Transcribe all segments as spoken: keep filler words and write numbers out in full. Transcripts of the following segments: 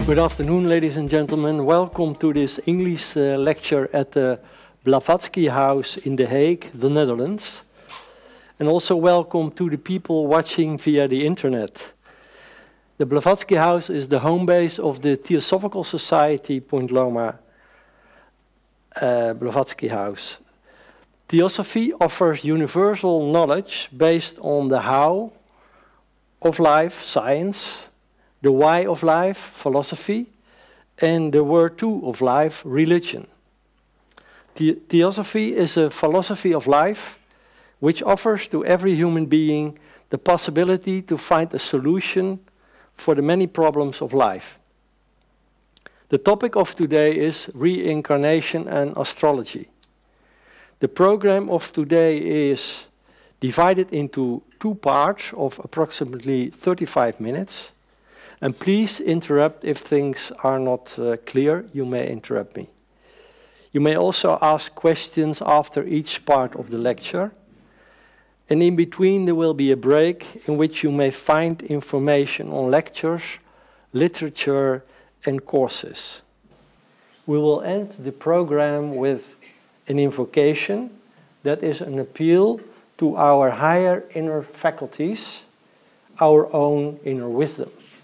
Good afternoon, ladies and gentlemen. Welcome to this English uh, lecture at the Blavatsky House in The Hague, the Netherlands. And also welcome to the people watching via the internet. The Blavatsky House is the home base of the Theosophical Society Point Loma uh, Blavatsky House. Theosophy offers universal knowledge based on the how of life, science, the why of life, philosophy, and the where to of life, religion. The Theosophy is a philosophy of life which offers to every human being the possibility to find a solution for the many problems of life. The topic of today is reincarnation and astrology. The program of today is divided into two parts of approximately thirty-five minutes. And please interrupt if things are not uh, clear. You may interrupt me. You may also ask questions after each part of the lecture. And in between there will be a break in which you may find information on lectures, literature, and courses. We will end the program with an invocation that is an appeal to our higher inner faculties, our own inner wisdom.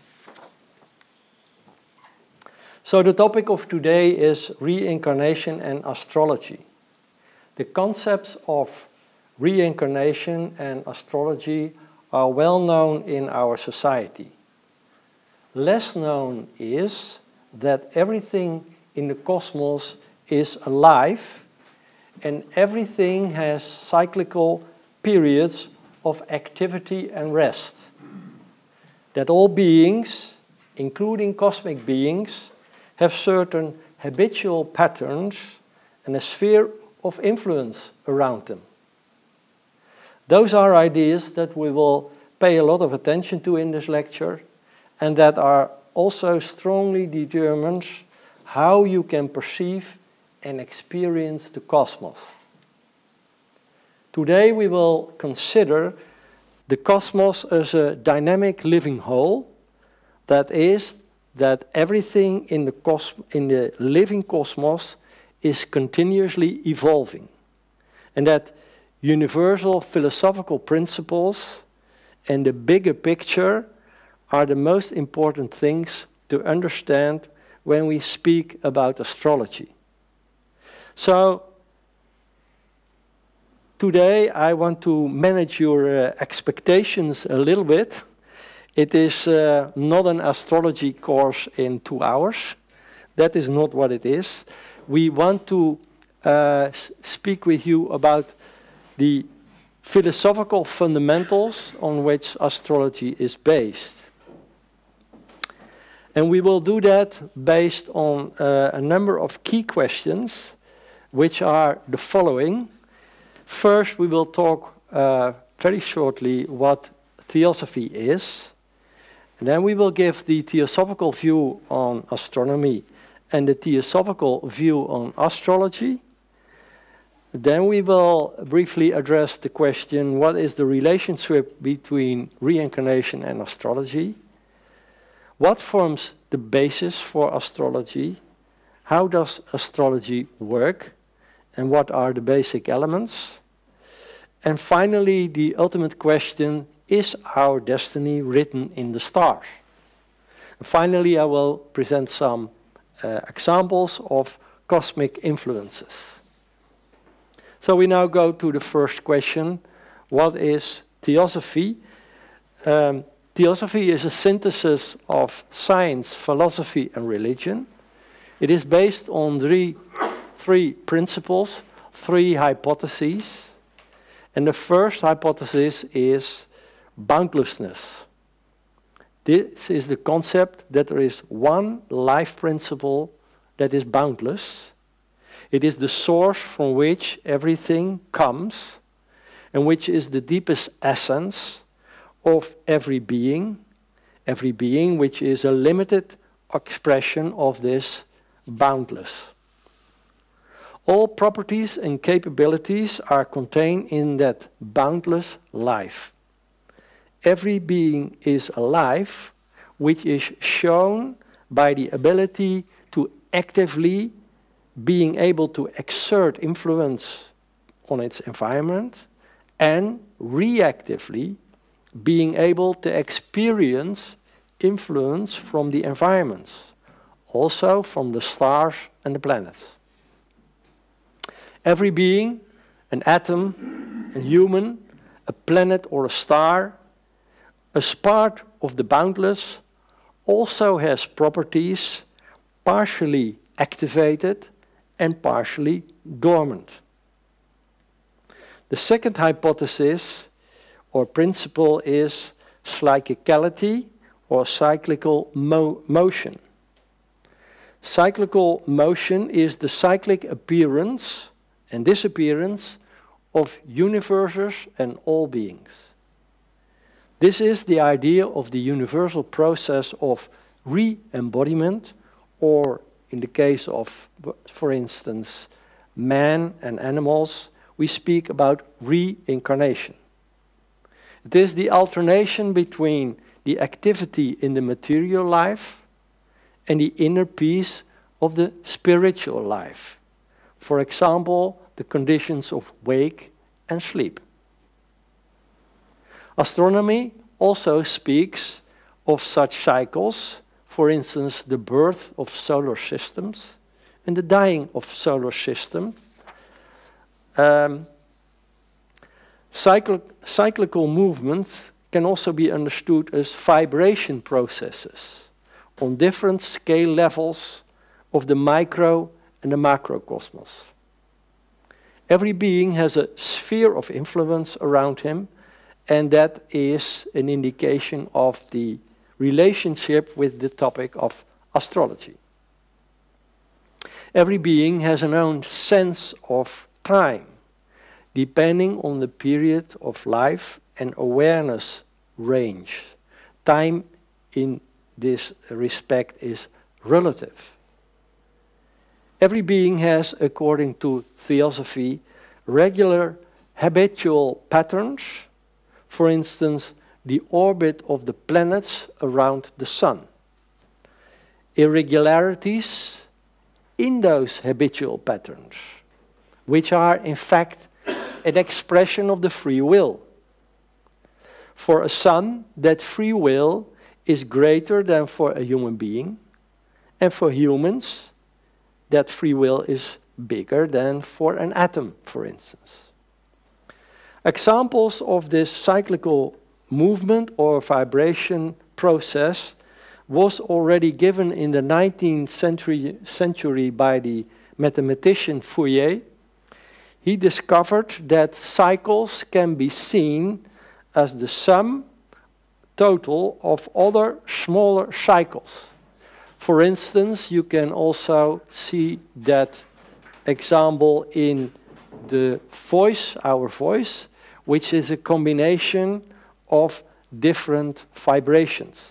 So the topic of today is reincarnation and astrology. The concepts of reincarnation and astrology are well known in our society. Less known is that everything in the cosmos is alive and everything has cyclical periods of activity and rest. That all beings, including cosmic beings, have certain habitual patterns and a sphere of influence around them. Those are ideas that we will pay a lot of attention to in this lecture and that are also strongly determines how you can perceive and experience the cosmos. Today we will consider the cosmos as a dynamic living whole, that is, that everything in the, cos in the living cosmos is continuously evolving, and that universal philosophical principles and the bigger picture are the most important things to understand when we speak about astrology. So, today I want to manage your uh, expectations a little bit. It is uh, not an astrology course in two hours. That is not what it is. We want to uh, speak with you about the philosophical fundamentals on which astrology is based. And we will do that based on uh, a number of key questions, which are the following. First, we will talk uh, very shortly what theosophy is. And then we will give the theosophical view on astronomy and the theosophical view on astrology. Then we will briefly address the question, what is the relationship between reincarnation and astrology? What forms the basis for astrology? How does astrology work? And what are the basic elements? And finally, the ultimate question, is our destiny written in the stars? And finally, I will present some uh, examples of cosmic influences. So we now go to the first question. What is theosophy? Um, theosophy is a synthesis of science, philosophy, and religion. It is based on three, three principles, three hypotheses. And the first hypothesis is boundlessness. This is the concept that there is one life principle that is boundless. It is the source from which everything comes and which is the deepest essence of every being, every being which is a limited expression of this boundless. All properties and capabilities are contained in that boundless life. Every being is alive, which is shown by the ability to actively being able to exert influence on its environment, and reactively being able to experience influence from the environments, also from the stars and the planets. Every being, an atom, a human, a planet or a star, as part of the boundless, also has properties partially activated and partially dormant. The second hypothesis or principle is cyclicality or cyclical mo motion. Cyclical motion is the cyclic appearance and disappearance of universes and all beings. This is the idea of the universal process of re-embodiment, or in the case of, for instance, man and animals, we speak about reincarnation. It is the alternation between the activity in the material life and the inner peace of the spiritual life. For example, the conditions of wake and sleep. Astronomy also speaks of such cycles, for instance, the birth of solar systems and the dying of solar system. Um, cyclic, cyclical movements can also be understood as vibration processes on different scale levels of the micro and the macrocosmos. Every being has a sphere of influence around him, and that is an indication of the relationship with the topic of astrology. Every being has an own sense of time, depending on the period of life and awareness range. Time in this respect is relative. Every being has, according to theosophy, regular habitual patterns, for instance, the orbit of the planets around the sun. Irregularities in those habitual patterns, which are in fact an expression of the free will. For a sun, that free will is greater than for a human being, and for humans, that free will is bigger than for an atom, for instance. Examples of this cyclical movement or vibration process was already given in the nineteenth century, century by the mathematician Fourier. He discovered that cycles can be seen as the sum total of other smaller cycles. For instance, you can also see that example in the voice, our voice, which is a combination of different vibrations.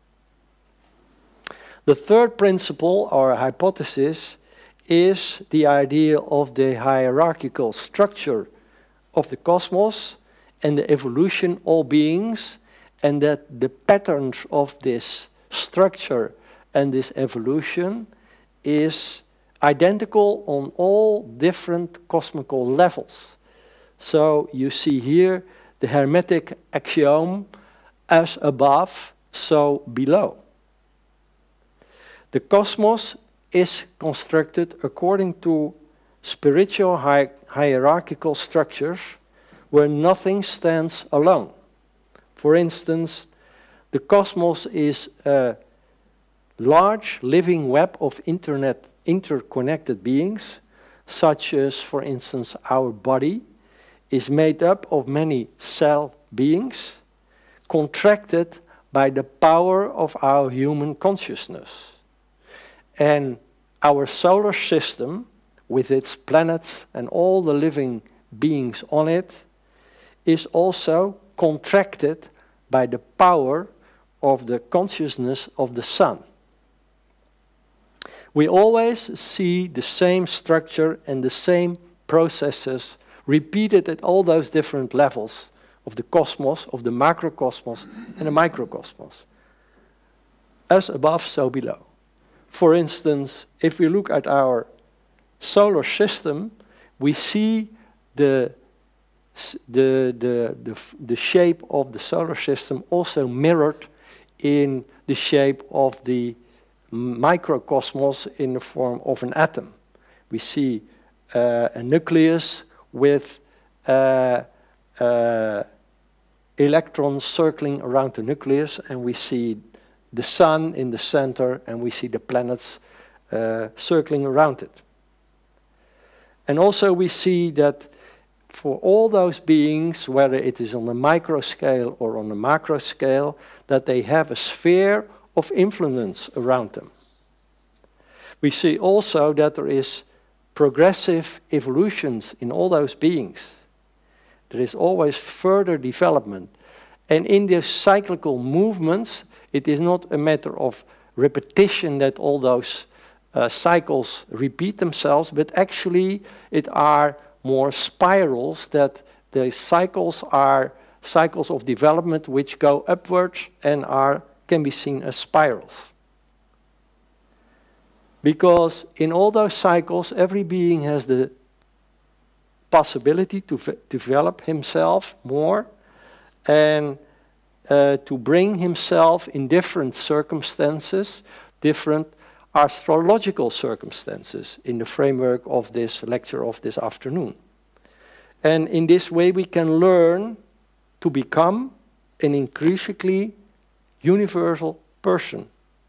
The third principle or hypothesis is the idea of the hierarchical structure of the cosmos and the evolution of all beings, and that the patterns of this structure and this evolution is identical on all different cosmical levels. So you see here the Hermetic axiom, as above, so below. The cosmos is constructed according to spiritual hi hierarchical structures where nothing stands alone. For instance, the cosmos is a large living web of internet interconnected beings, such as, for instance, our body is made up of many cell beings, contracted by the power of our human consciousness. And our solar system, with its planets and all the living beings on it, is also contracted by the power of the consciousness of the sun. We always see the same structure and the same processes repeated at all those different levels of the cosmos, of the macrocosmos and the microcosmos. As above, so below. for instance, if we look at our solar system, we see the, the, the, the, the shape of the solar system also mirrored in the shape of the microcosmos in the form of an atom. We see uh, a nucleus with uh, uh, electrons circling around the nucleus, and we see the sun in the center, and we see the planets uh, circling around it. And also we see that for all those beings, whether it is on the micro scale or on the macro scale, that they have a sphere of influence around them. We see also that there is progressive evolutions in all those beings. There is always further development. And in these cyclical movements, it is not a matter of repetition that all those uh, cycles repeat themselves, but actually it are more spirals, that the cycles are cycles of development which go upwards and are, can be seen as spirals. Because in all those cycles, every being has the possibility to develop himself more and uh, to bring himself in different circumstances, different astrological circumstances in the framework of this lecture of this afternoon. And in this way we can learn to become an increasingly universal person.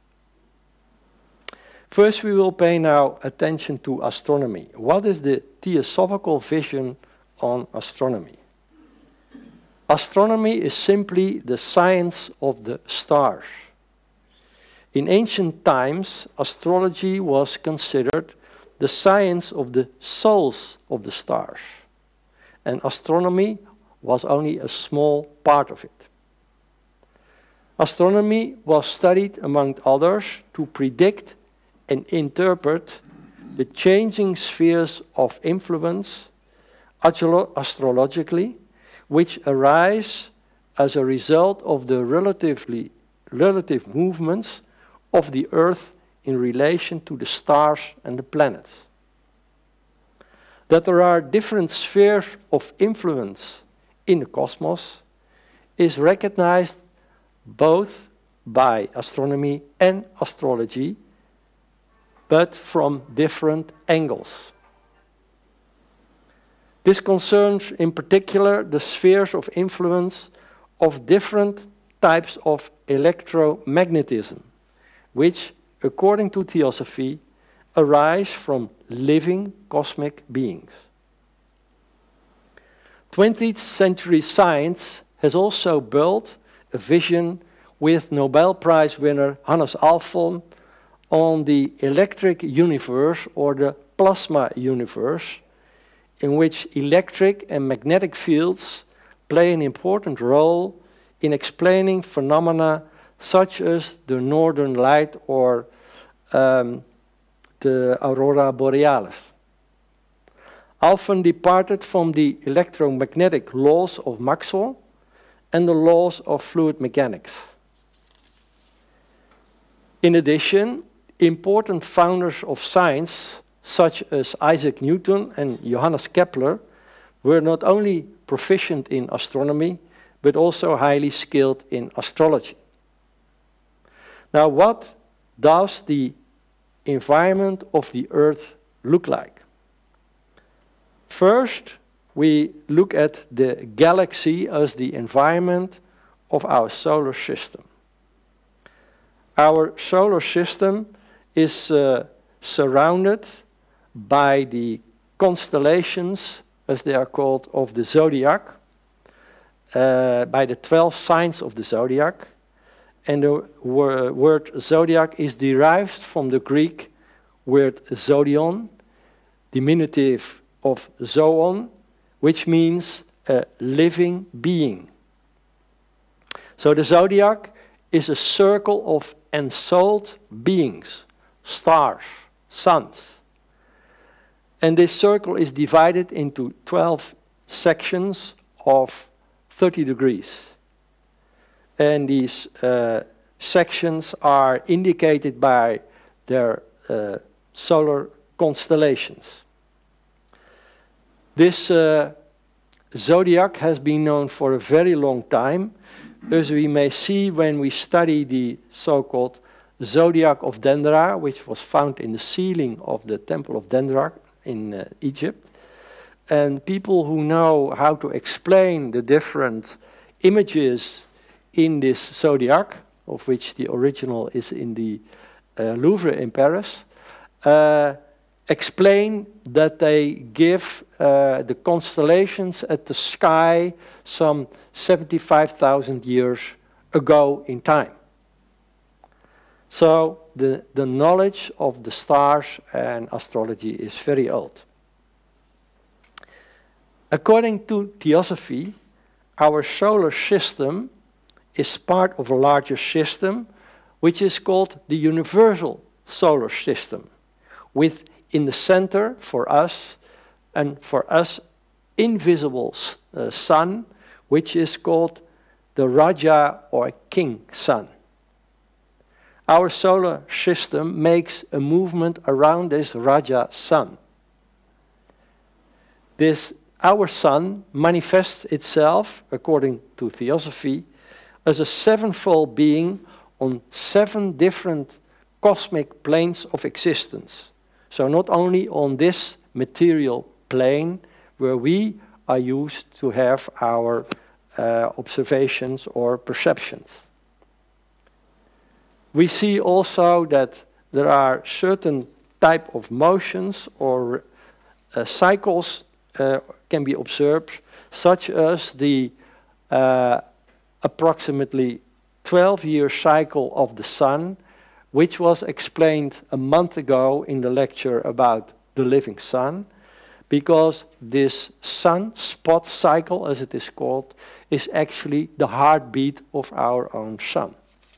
First, we will pay now attention to astronomy. What is the theosophical vision on astronomy? Astronomy is simply the science of the stars. In ancient times, astrology was considered the science of the souls of the stars, and astronomy was only a small part of it. Astronomy was studied, among others, to predict and interpret the changing spheres of influence astrologically, which arise as a result of the relatively, relative movements of the Earth in relation to the stars and the planets. That there are different spheres of influence in the cosmos is recognized both by astronomy and astrology, but from different angles. This concerns in particular the spheres of influence of different types of electromagnetism, which, according to theosophy, arise from living cosmic beings. twentieth century science has also built a vision with Nobel Prize winner Hannes Alfvén on the electric universe or the plasma universe, in which electric and magnetic fields play an important role in explaining phenomena such as the northern light or um, the aurora borealis. Alfvén departed from the electromagnetic laws of Maxwell and the laws of fluid mechanics. In addition, important founders of science, such as Isaac Newton and Johannes Kepler, were not only proficient in astronomy, but also highly skilled in astrology. Now, what does the environment of the Earth look like? First, we look at the galaxy as the environment of our solar system. Our solar system is uh, surrounded by the constellations, as they are called, of the zodiac, uh, by the twelve signs of the zodiac. And the wor word zodiac is derived from the Greek word zodion, diminutive of zoon, which means a living being. So the zodiac is a circle of ensouled beings, stars, suns. And this circle is divided into twelve sections of thirty degrees. And these uh, sections are indicated by their uh, solar constellations. This uh, zodiac has been known for a very long time, as we may see when we study the so-called zodiac of Dendera, which was found in the ceiling of the Temple of Dendera in uh, Egypt. And people who know how to explain the different images in this zodiac, of which the original is in the uh, Louvre in Paris, uh, explain that they give uh, the constellations at the sky some seventy-five thousand years ago in time. So the, the knowledge of the stars and astrology is very old. According to Theosophy, our solar system is part of a larger system, which is called the universal solar system, with in the center for us, and for us, invisible uh, sun, which is called the Raja or King Sun. Our solar system makes a movement around this Raja Sun. This, our sun manifests itself, according to Theosophy, as a sevenfold being on seven different cosmic planes of existence. So not only on this material plane where we are used to have our uh, observations or perceptions. We see also that there are certain type of motions or uh, cycles uh, can be observed, such as the uh, approximately twelve year cycle of the sun, which was explained a month ago in the lecture about the living sun, because this sun spot cycle, as it is called, is actually the heartbeat of our own sun.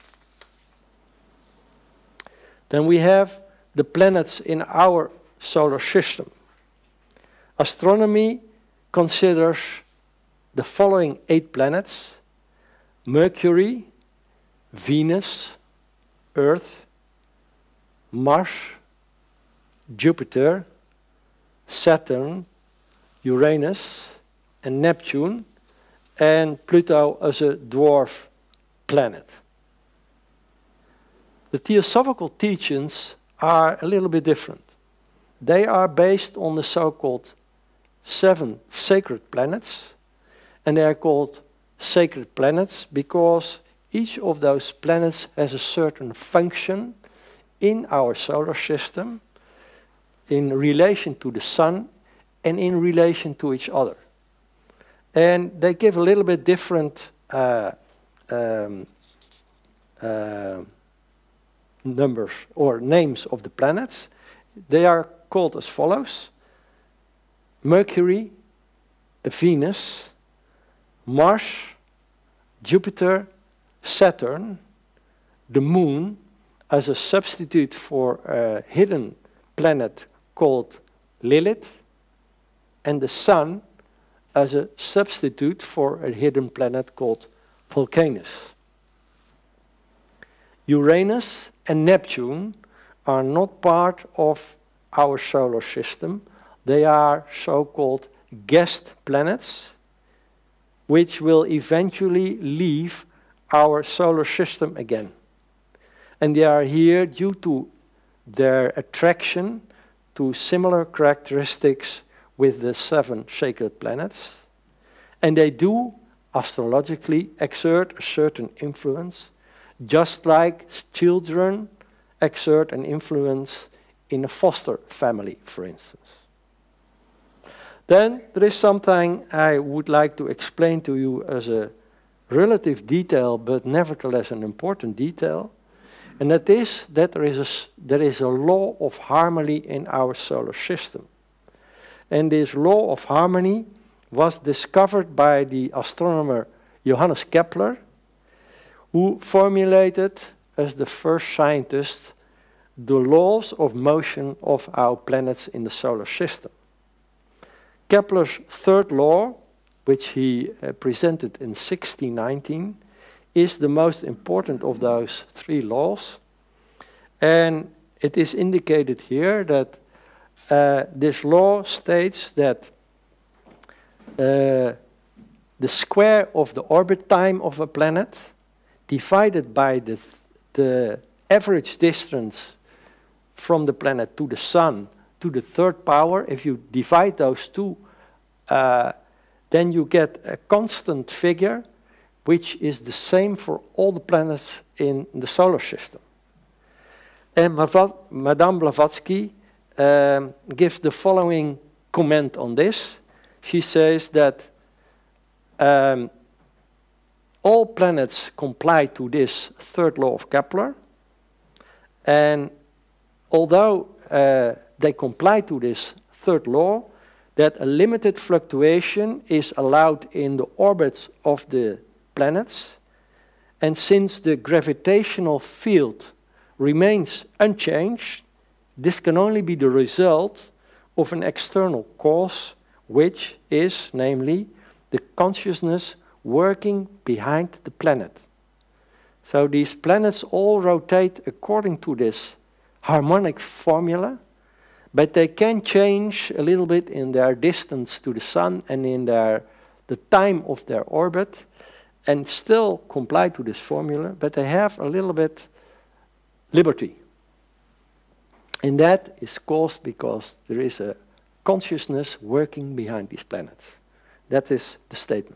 Then we have the planets in our solar system. Astronomy considers the following eight planets: Mercury, Venus, Earth, Mars, Jupiter, Saturn, Uranus, and Neptune, and Pluto as a dwarf planet. The theosophical teachings are a little bit different. They are based on the so-called seven sacred planets, and they are called sacred planets because each of those planets has a certain function in our solar system in relation to the sun and in relation to each other. And they give a little bit different uh, um, uh, numbers or names of the planets. They are called as follows: Mercury, Venus, Mars, Jupiter, Saturn, the Moon as a substitute for a hidden planet called Lilith, and the Sun as a substitute for a hidden planet called Vulcanus. Uranus and Neptune are not part of our solar system. They are so-called guest planets, which will eventually leave our solar system again. And they are here due to their attraction to similar characteristics with the seven sacred planets. And they do astrologically exert a certain influence, just like children exert an influence in a foster family, for instance. Then there is something I would like to explain to you as a relative detail, but nevertheless an important detail, and that is that there is a, there is a law of harmony in our solar system. And this law of harmony was discovered by the astronomer Johannes Kepler, who formulated as the first scientist the laws of motion of our planets in the solar system. Kepler's third law, which he uh, presented in sixteen nineteen, is the most important of those three laws. And it is indicated here that uh, this law states that uh, the square of the orbit time of a planet divided by the, the average distance from the planet to the sun to the third power, if you divide those two, uh, then you get a constant figure which is the same for all the planets in the solar system. And Madame Blavatsky um, gives the following comment on this. She says that um, all planets comply to this third law of Kepler, and although uh, they comply to this third law, that a limited fluctuation is allowed in the orbits of the planets, and since the gravitational field remains unchanged, this can only be the result of an external cause, which is, namely, the consciousness working behind the planet. So these planets all rotate according to this harmonic formula, but they can change a little bit in their distance to the sun and in their, the time of their orbit, and still comply to this formula, but they have a little bit liberty. And that is caused because there is a consciousness working behind these planets. That is the statement.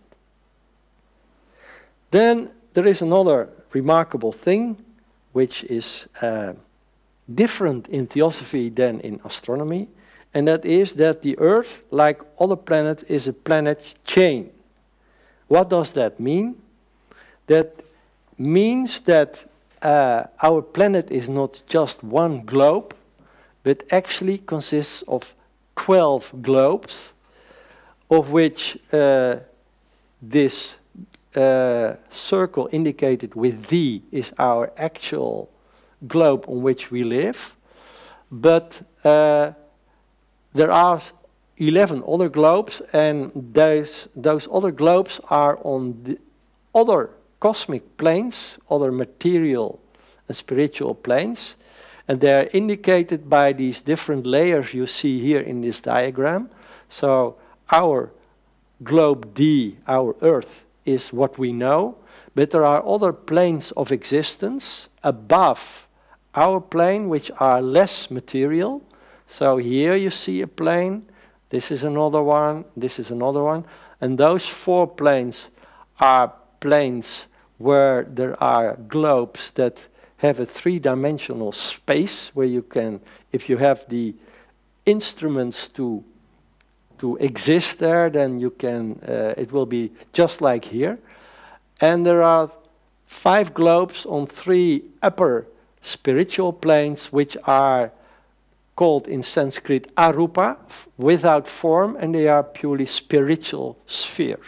Then there is another remarkable thing which is uh, different in theosophy than in astronomy, and that is that the Earth, like other planets, is a planet chain. What does that mean? That means that uh, our planet is not just one globe, but actually consists of twelve globes, of which uh, this uh, circle indicated with V is our actual globe on which we live. But uh, there are eleven other globes, and those, those other globes are on the other cosmic planes, other material and spiritual planes, and they are indicated by these different layers you see here in this diagram. So our globe D, our Earth, is what we know, but there are other planes of existence above our plane which are less material. So here you see a plane, this is another one, this is another one, and those four planes are planes where there are globes that have a three-dimensional space where you can, if you have the instruments to to exist there, then you can, uh, it will be just like here. And there are five globes on three upper spiritual planes, which are called in Sanskrit arupa, without form, and they are purely spiritual spheres.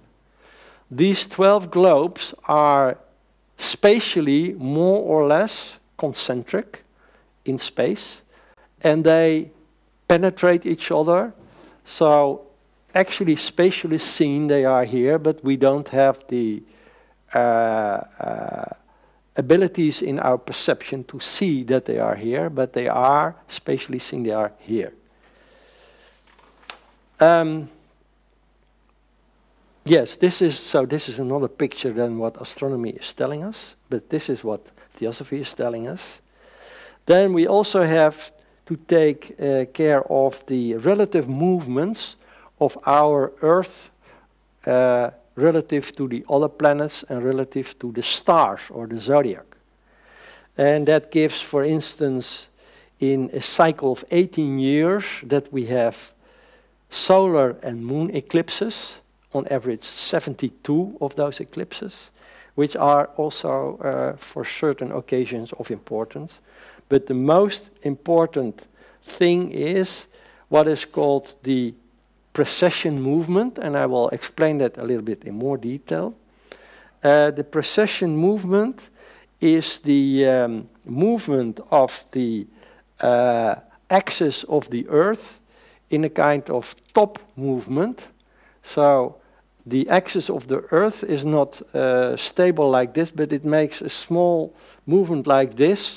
These twelve globes are spatially more or less concentric in space, and they penetrate each other. So actually spatially seen they are here, but we don't have the uh, uh, abilities in our perception to see that they are here, but they are spatially seen, they are here. Um, yes, this is, so this is another picture than what astronomy is telling us, but this is what theosophy is telling us. Then we also have to take uh, care of the relative movements of our Earth uh, relative to the other planets and relative to the stars or the zodiac. And that gives, for instance, in a cycle of eighteen years that we have solar and moon eclipses, on average seventy-two of those eclipses, which are also uh, for certain occasions of importance. But the most important thing is what is called the precession movement, and I will explain that a little bit in more detail. Uh, the precession movement is the um, movement of the uh, axis of the Earth in a kind of top movement. So the axis of the Earth is not uh, stable like this, but it makes a small movement like this,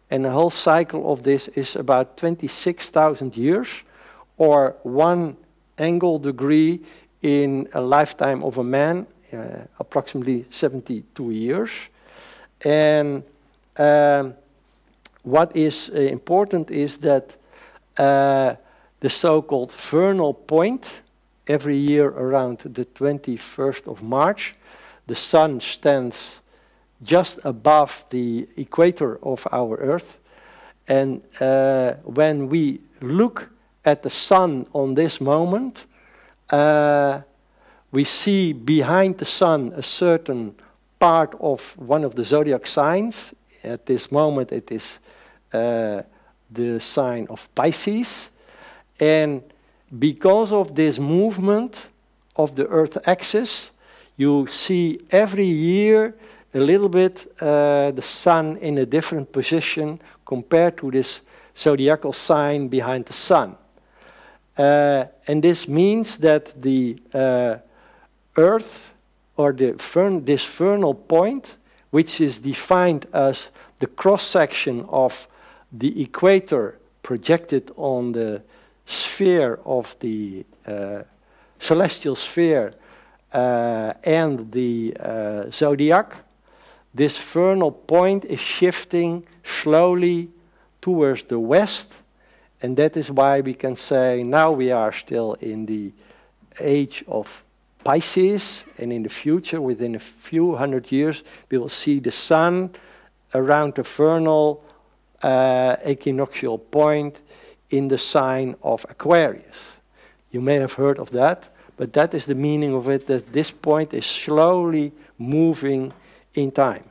and the whole cycle of this is about twenty-six thousand years, or one angle degree in a lifetime of a man, uh, approximately seventy-two years. And um, what is uh, important is that uh, the so-called vernal point, every year around the twenty-first of March, the sun stands just above the equator of our Earth. And uh, when we look at the sun on this moment, uh, we see behind the sun a certain part of one of the zodiac signs. At this moment it is uh, the sign of Pisces. And because of this movement of the Earth axis, you see every year a little bit uh, the sun in a different position compared to this zodiacal sign behind the sun. Uh, and this means that the uh, Earth, or the vern this vernal point, which is defined as the cross-section of the equator projected on the sphere of the uh, celestial sphere uh, and the uh, zodiac, this vernal point is shifting slowly towards the west, and that is why we can say now we are still in the age of Pisces, and in the future, within a few hundred years, we will see the sun around the vernal uh, equinoctial point in the sign of Aquarius. You may have heard of that, but that is the meaning of it, that this point is slowly moving in time.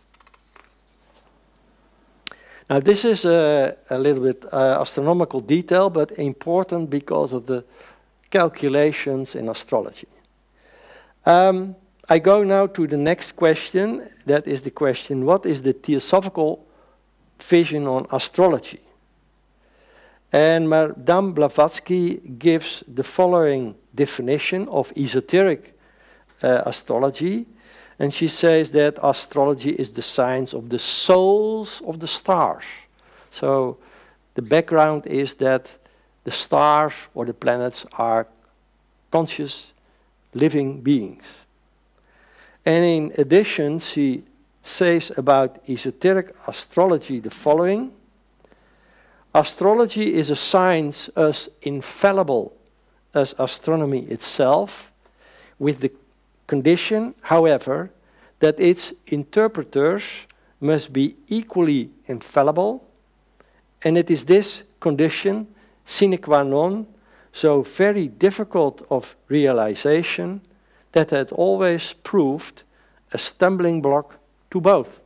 Now this is a, a little bit uh, astronomical detail, but important because of the calculations in astrology. Um, I go now to the next question. That is the question, what is the theosophical vision on astrology? And Madame Blavatsky gives the following definition of esoteric uh, astrology. And she says that astrology is the science of the souls of the stars. So the background is that the stars or the planets are conscious living beings. And in addition, she says about esoteric astrology the following: astrology is a science as infallible as astronomy itself, with the condition, however, that its interpreters must be equally infallible, and it is this condition, sine qua non, so very difficult of realization, that had always proved a stumbling block to both.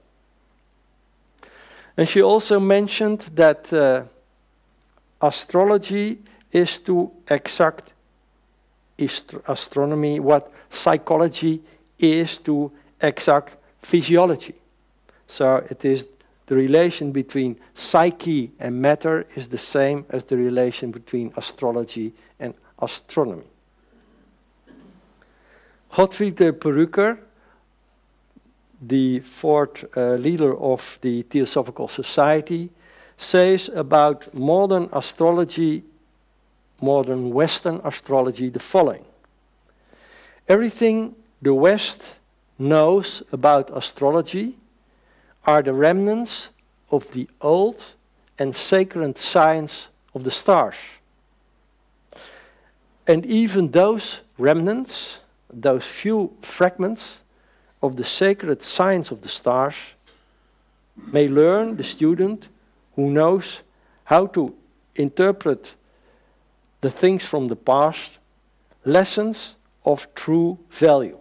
And she also mentioned that uh, astrology is to exact astronomy what psychology is to exact physiology. So it is the relation between psyche and matter is the same as the relation between astrology and astronomy. Gottfried de Perrucker, the fourth uh, leader of the Theosophical Society, says about modern astrology, modern Western astrology, the following: everything the West knows about astrology are the remnants of the old and sacred science of the stars. And even those remnants, those few fragments of the sacred science of the stars, may learn the student who knows how to interpret the things from the past, lessons of true value.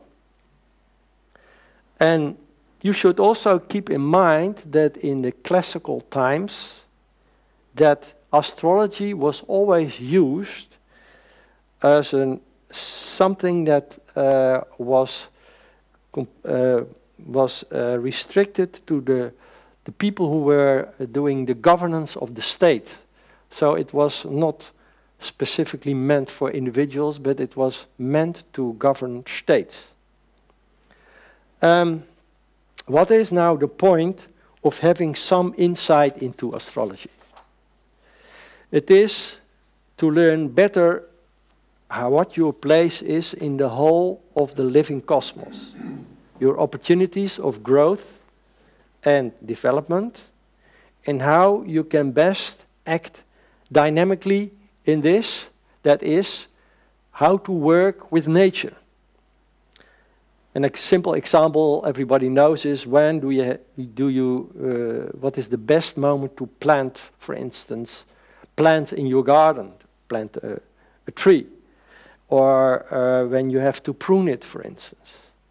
And you should also keep in mind that in the classical times, that astrology was always used as an, something that uh, was uh, was uh, restricted to the the people who were doing the governance of the state. So it was not specifically meant for individuals, but it was meant to govern states. Um, what is now the point of having some insight into astrology. It is to learn better how, what your place is in the whole of the living cosmos, your opportunities of growth and development, and how you can best act dynamically in this, that is, how to work with nature. And a simple example everybody knows is when do you, do you uh, what is the best moment to plant, for instance, plant in your garden, plant a, a tree, or uh, when you have to prune it, for instance.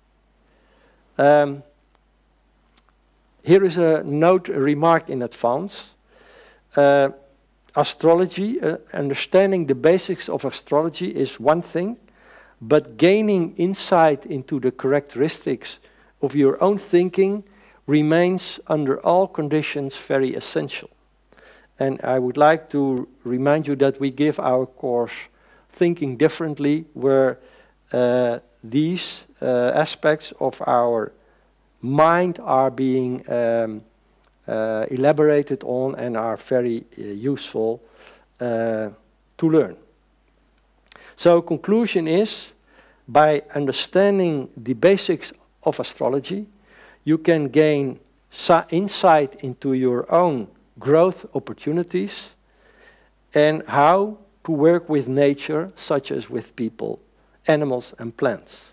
Um, here is a note, a remark in advance. Uh, astrology, uh, understanding the basics of astrology is one thing, but gaining insight into the characteristics of your own thinking remains under all conditions very essential. And I would like to remind you that we give our course Thinking Differently, where uh, these uh, aspects of our mind are being um, uh, elaborated on and are very uh, useful uh, to learn. So conclusion is, by understanding the basics of astrology, you can gain insight into your own growth opportunities and how to work with nature, such as with people, animals, and plants.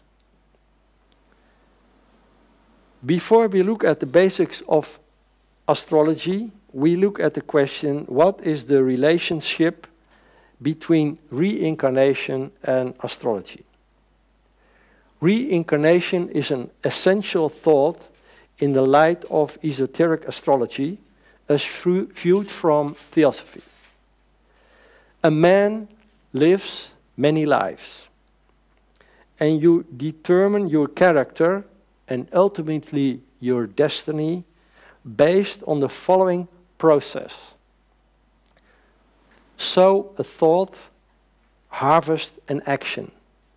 Before we look at the basics of astrology, we look at the question, what is the relationship between reincarnation and astrology? Reincarnation is an essential thought in the light of esoteric astrology as viewed from theosophy. A man lives many lives, and you determine your character and ultimately your destiny based on the following process. Sow a thought, harvest an action.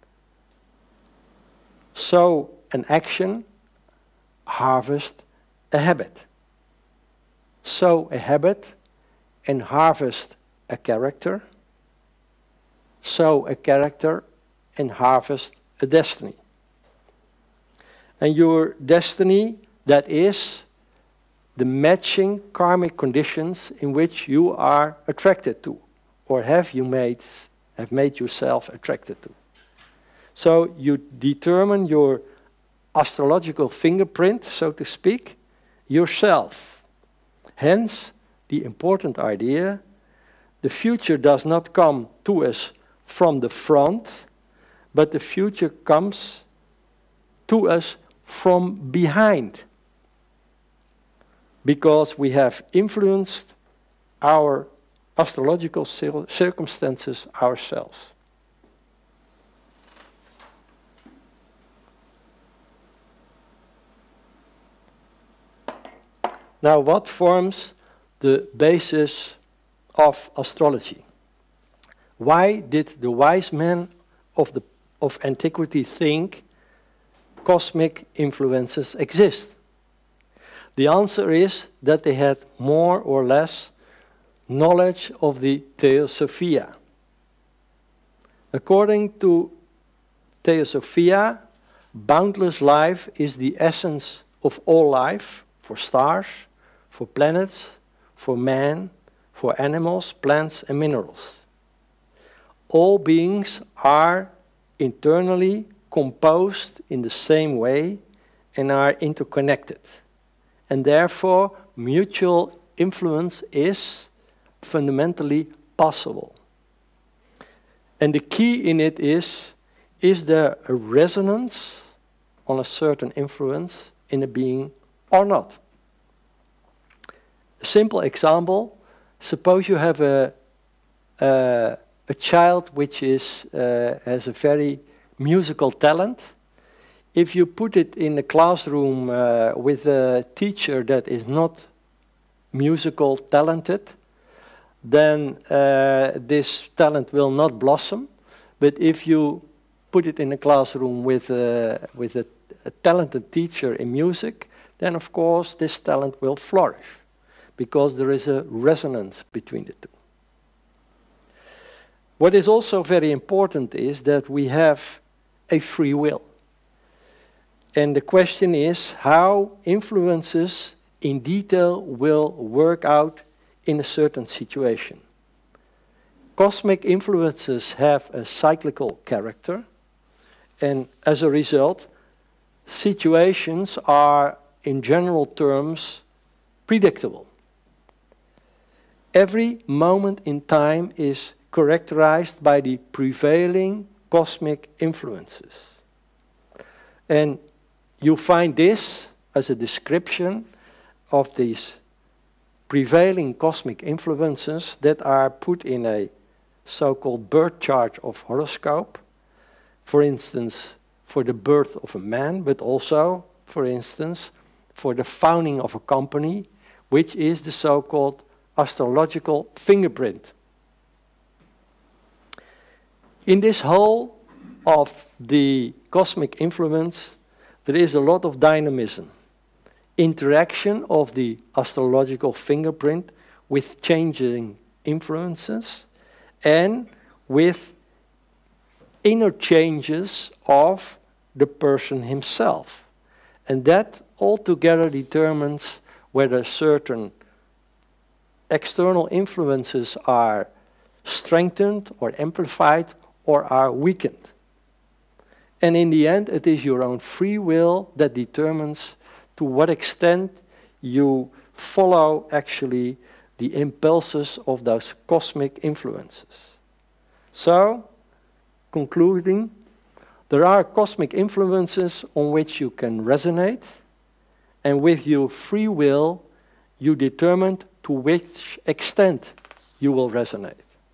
Sow an action, harvest a habit. Sow a habit and harvest a character. Sow a character and harvest a destiny. And your destiny, that is the matching karmic conditions in which you are attracted to, or have you made, have made yourself attracted to. So you determine your astrological fingerprint, so to speak, yourself. Hence, the important idea, the future does not come to us from the front, but the future comes to us from behind, because we have influenced our astrological circumstances ourselves. Now, what forms the basis of astrology? Why did the wise men of, the, of antiquity think cosmic influences exist? The answer is that they had more or less knowledge of the Theosophia. According to Theosophia, boundless life is the essence of all life, for stars, for planets, for man, for animals, plants, and minerals. All beings are internally composed in the same way and are interconnected. And therefore, mutual influence is fundamentally possible. And the key in it is, is there a resonance on a certain influence in a being or not? A simple example, suppose you have a, a, a child which is, uh, has a very musical talent. If you put it in a classroom uh, with a teacher that is not musical talented, then uh, this talent will not blossom. But if you put it in a classroom with a, with a, a talented teacher in music, then of course this talent will flourish, because there is a resonance between the two. What is also very important is that we have a free will. And the question is how influences in detail will work out in a certain situation. Cosmic influences have a cyclical character, and as a result, situations are, in general terms, predictable. Every moment in time is characterized by the prevailing cosmic influences. And you find this as a description of these prevailing cosmic influences that are put in a so-called birth chart of horoscope. For instance, for the birth of a man, but also, for instance, for the founding of a company, which is the so-called astrological fingerprint. In this whole of the cosmic influence, there is a lot of dynamism, interaction of the astrological fingerprint with changing influences and with inner changes of the person himself. And that altogether determines whether certain external influences are strengthened or amplified or are weakened. And in the end, it is your own free will that determines to what extent you follow actually the impulses of those cosmic influences. So, concluding, there are cosmic influences on which you can resonate, and with your free will, you determine to which extent you will resonate.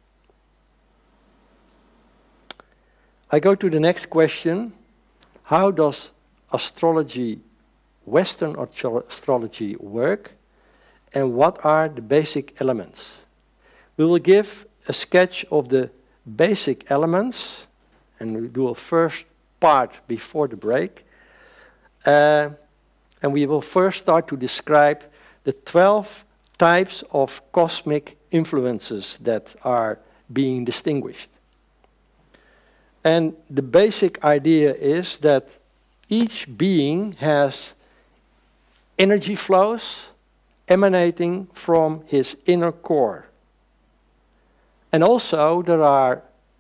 I go to the next question. How does astrology, Western astrology, work? And what are the basic elements? We will give a sketch of the basic elements, and we do a first part before the break. Uh, and we will first start to describe the twelve types of cosmic influences that are being distinguished. And the basic idea is that each being has energy flows emanating from his inner core. And also there are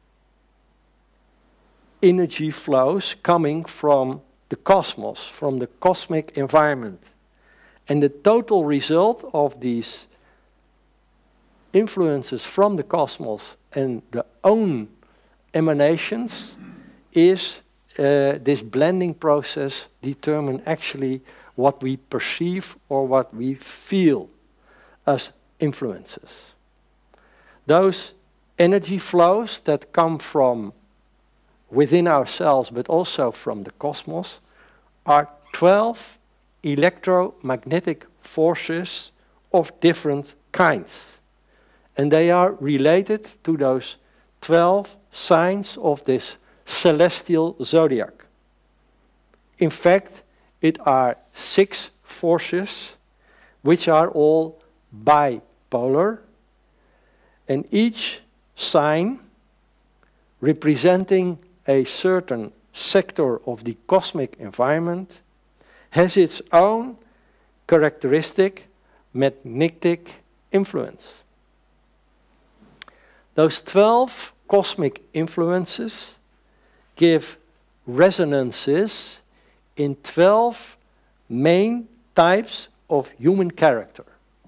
energy flows coming from the cosmos, from the cosmic environment. And the total result of these influences from the cosmos and the own emanations is uh, this blending process determine actually what we perceive or what we feel as influences. Those energy flows that come from within ourselves but also from the cosmos are twelve electromagnetic forces of different kinds. And they are related to those twelve signs of this celestial zodiac. In fact, it are six forces which are all bipolar, and each sign representing a certain sector of the cosmic environment has its own characteristic magnetic influence. Those twelve cosmic influences give resonances in twelve main types of human character.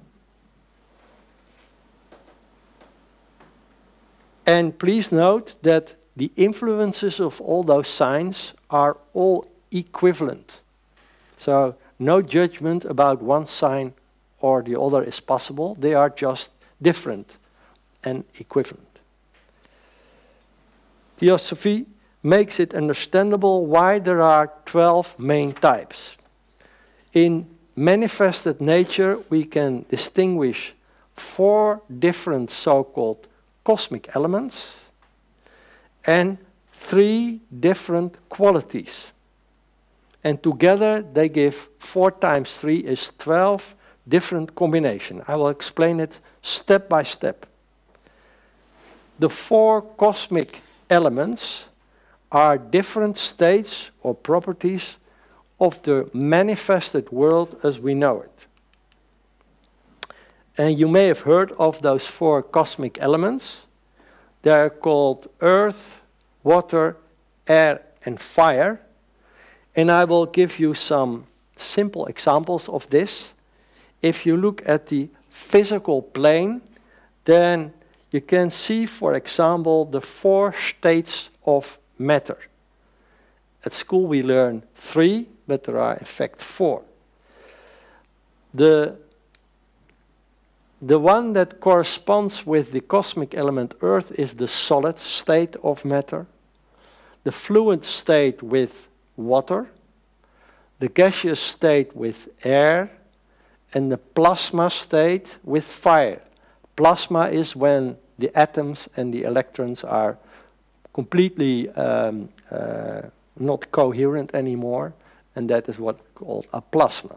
And please note that the influences of all those signs are all equivalent. So no judgment about one sign or the other is possible. They are just different and equivalent. Theosophy makes it understandable why there are twelve main types. In manifested nature, we can distinguish four different so-called cosmic elements and three different qualities. and together they give four times three is twelve different combinations. I will explain it step by step. The four cosmic elements are different states or properties of the manifested world as we know it. And you may have heard of those four cosmic elements. They are called earth, water, air, and fire. And I will give you some simple examples of this. If you look at the physical plane, then you can see, for example, the four states of matter. At school we learn three, but there are in fact four. The, the one that corresponds with the cosmic element earth is the solid state of matter, the fluid state with water, the gaseous state with air, and the plasma state with fire. Plasma is when the atoms and the electrons are completely um, uh, not coherent anymore, and that is what's called a plasma.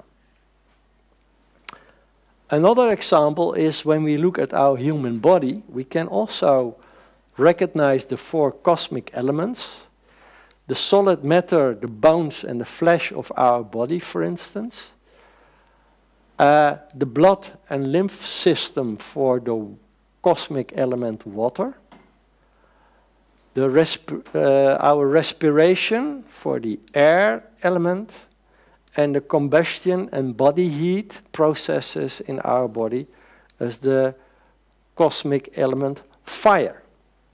Another example is when we look at our human body, we can also recognize the four cosmic elements. The solid matter, the bones and the flesh of our body, for instance. Uh, the blood and lymph system for the cosmic element water. The resp uh, our respiration for the air element. And the combustion and body heat processes in our body as the cosmic element fire.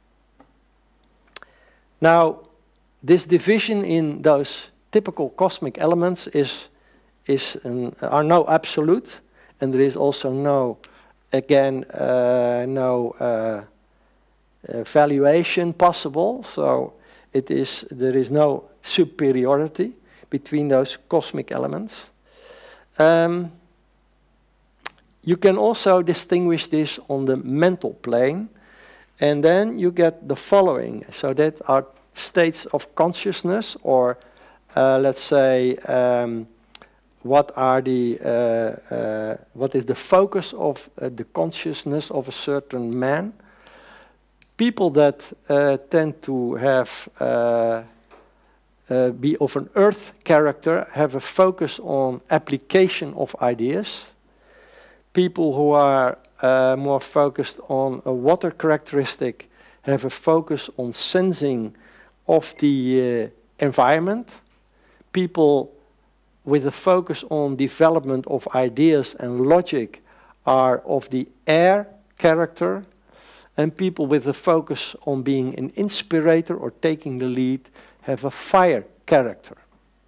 Now, this division in those typical cosmic elements is, is an, are no absolute, and there is also no, again, uh, no uh, uh, valuation possible. So it is, there is no superiority between those cosmic elements. Um, you can also distinguish this on the mental plane, and then you get the following. So that are states of consciousness, or uh, let's say, um, what are the uh, uh, what is the focus of uh, the consciousness of a certain man? People that uh, tend to have uh, uh, be of an earth character have a focus on application of ideas. People who are uh, more focused on a water characteristic have a focus on sensing of the uh, environment. People with a focus on development of ideas and logic are of the air character, and people with a focus on being an inspirator or taking the lead have a fire character.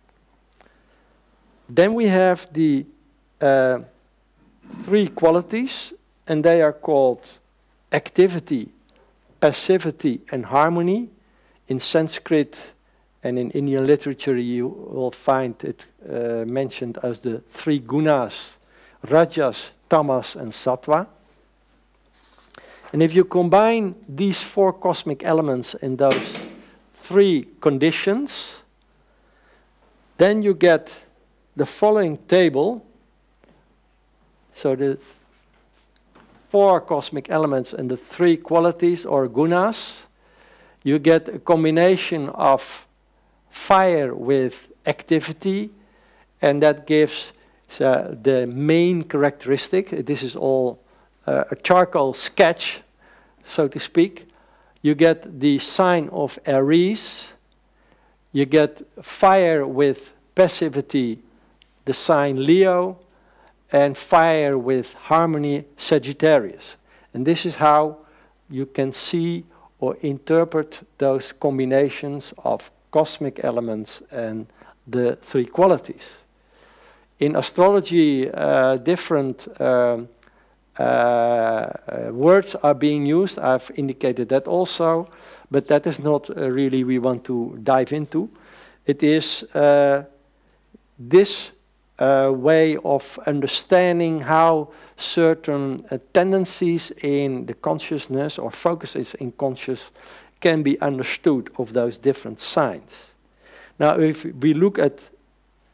Then we have the uh, three qualities, and they are called activity, passivity, and harmony. In Sanskrit and in Indian literature you will find it uh, mentioned as the three gunas, rajas, tamas, and sattva. And if you combine these four cosmic elements in those three conditions, then you get the following table. So the four cosmic elements and the three qualities or gunas. You get a combination of fire with activity, and that gives uh, the main characteristic. This is all uh, a charcoal sketch, so to speak. You get the sign of Aries. You get fire with passivity, the sign Leo, and fire with harmony, Sagittarius. And this is how you can see or interpret those combinations of cosmic elements and the three qualities. In astrology, uh, different um, uh, uh, words are being used. I've indicated that also, but that is not uh, really we want to dive into. It is uh, this uh, way of understanding how certain uh, tendencies in the consciousness or focuses in conscious can be understood of those different signs. Now, if we look at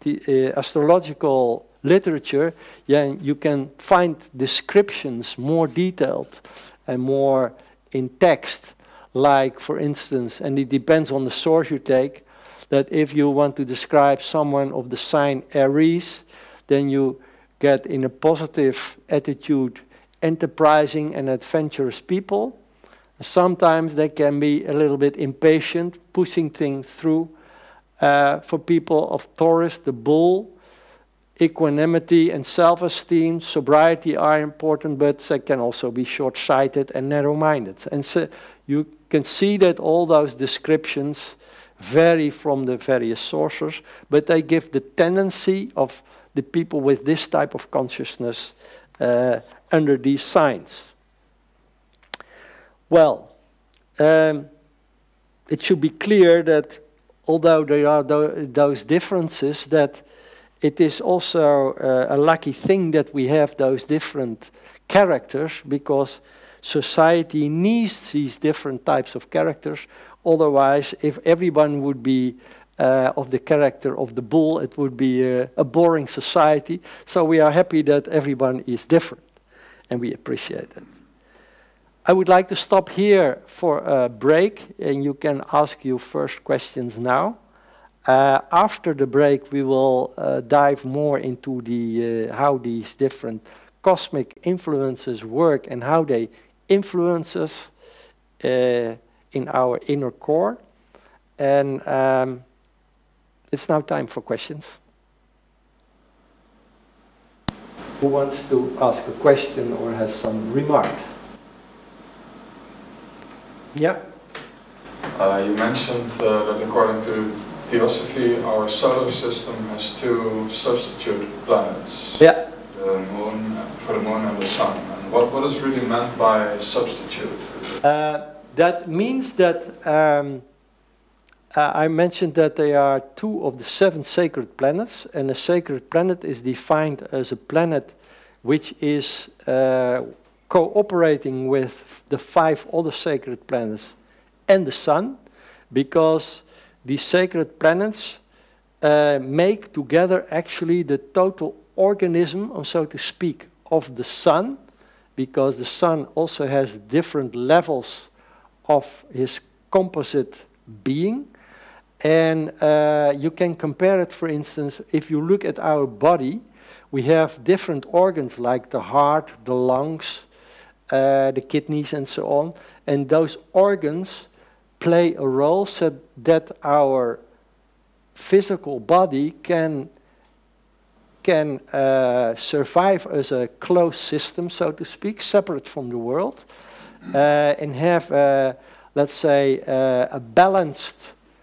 the uh, astrological literature, yeah, you can find descriptions more detailed and more in text. Like, for instance, and it depends on the source you take, that if you want to describe someone of the sign Aries, then you get in a positive attitude, enterprising and adventurous people. Sometimes they can be a little bit impatient, pushing things through. Uh, for people of Taurus, the bull, equanimity and self-esteem, sobriety are important, but they can also be short-sighted and narrow-minded. And so you can see that all those descriptions vary from the various sources, but they give the tendency of the people with this type of consciousness uh, under these signs. Well, um, it should be clear that although there are th those differences, that it is also uh, a lucky thing that we have those different characters, because society needs these different types of characters. Otherwise, if everyone would be uh, of the character of the bull, it would be a, a boring society. So we are happy that everyone is different, and we appreciate it. I would like to stop here for a break, and you can ask your first questions now. Uh, after the break, we will uh, dive more into the, uh, how these different cosmic influences work and how they influence us uh, in our inner core. And um, it's now time for questions. Who wants to ask a question or has some remarks? Yeah. Uh, you mentioned uh, that according to Theosophy, our solar system has two substitute planets. Yeah. The moon, for the moon and the sun. And what, what is really meant by substitute? Uh, that means that um, uh, I mentioned that there are two of the seven sacred planets, and a sacred planet is defined as a planet which is uh, cooperating with the five other sacred planets and the sun, because these sacred planets uh, make together actually the total organism, or so to speak, of the sun, because the sun also has different levels of his composite being. And uh, you can compare it, for instance, if you look at our body, we have different organs like the heart, the lungs, uh, the kidneys and so on. And those organs play a role so that our physical body can, can uh, survive as a closed system, so to speak, separate from the world, uh, and have, uh, let's say, uh, a balanced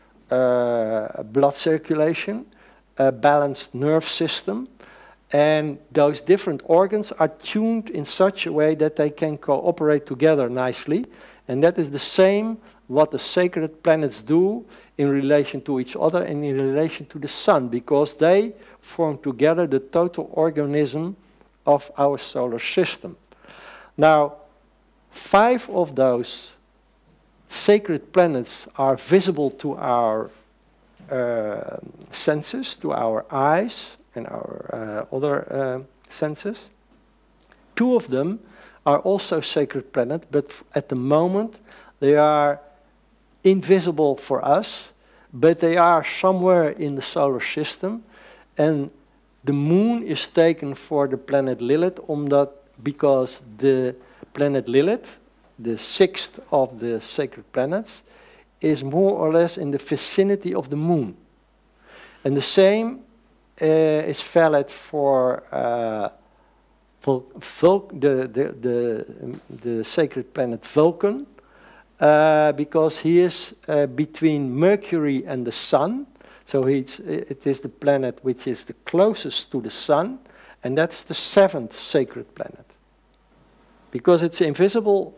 uh, blood circulation, a balanced nerve system, and those different organs are tuned in such a way that they can cooperate together nicely, and that is the same what the sacred planets do in relation to each other and in relation to the sun, because they form together the total organism of our solar system. Now, five of those sacred planets are visible to our uh, senses, to our eyes and our uh, other uh, senses. Two of them are also sacred planets, but at the moment they are invisible for us, but they are somewhere in the solar system, and the moon is taken for the planet Lilith, omdat, because the planet Lilith, the sixth of the sacred planets, is more or less in the vicinity of the moon. And the same uh, is valid for, uh, for Vul the, the, the, the sacred planet Vulcan, Uh, because he is uh, between Mercury and the Sun. So he's, it is the planet which is the closest to the Sun, and that's the seventh sacred planet. Because it's invisible,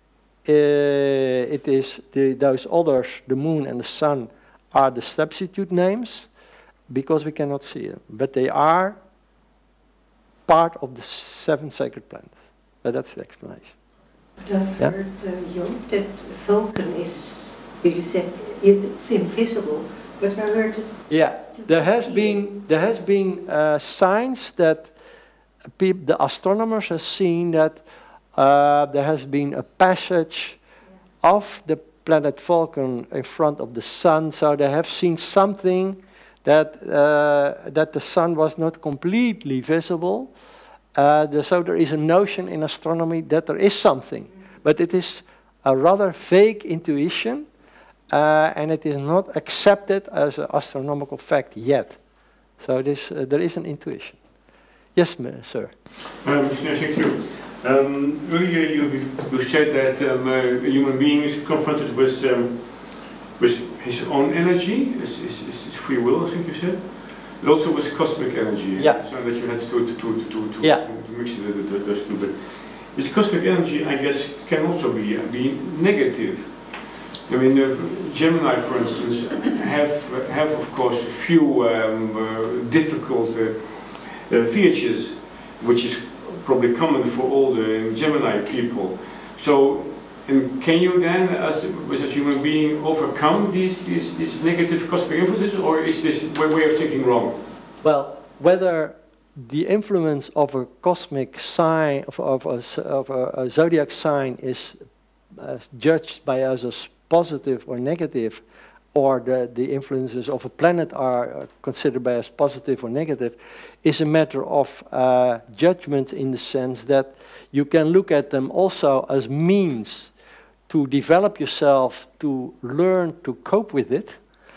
uh, it is the, those others, the Moon and the Sun, are the substitute names, because we cannot see them. But they are part of the seven sacred planets. So that's the explanation. I've heard, uh, Joop, that Vulcan is, you said it's invisible, But we heard it. Yeah, there has been there has been uh, signs that peop the astronomers have seen that uh, there has been a passage yeah. of the planet Vulcan in front of the sun. So they have seen something that uh, that the sun was not completely visible. Uh, the, so there is a notion in astronomy that there is something, mm-hmm. but it is a rather vague intuition. Uh, and it is not accepted as an astronomical fact yet. So this, uh, there is an intuition. Yes, sir. Um, thank you. Um, earlier you, you said that um, uh, a human being is confronted with, um, with his own energy, his, his, his free will, I think you said. But also with cosmic energy. Yeah. So that you had to, to, to, to, to, yeah. to mix the, the, those two. But this cosmic energy, I guess, can also be, be negative. I mean, uh, Gemini, for instance, have, have of course, a few um, uh, difficult uh, uh, features, which is probably common for all the Gemini people. So, um, can you then, as, as a human being, overcome these, these, these negative cosmic influences, or is this way of thinking wrong? Well, whether the influence of a cosmic sign, of, of, a, of a, a zodiac sign is uh, judged by us as positive or negative, or the, the influences of a planet are considered by as positive or negative, is a matter of uh, judgment, in the sense that you can look at them also as means to develop yourself, to learn to cope with it,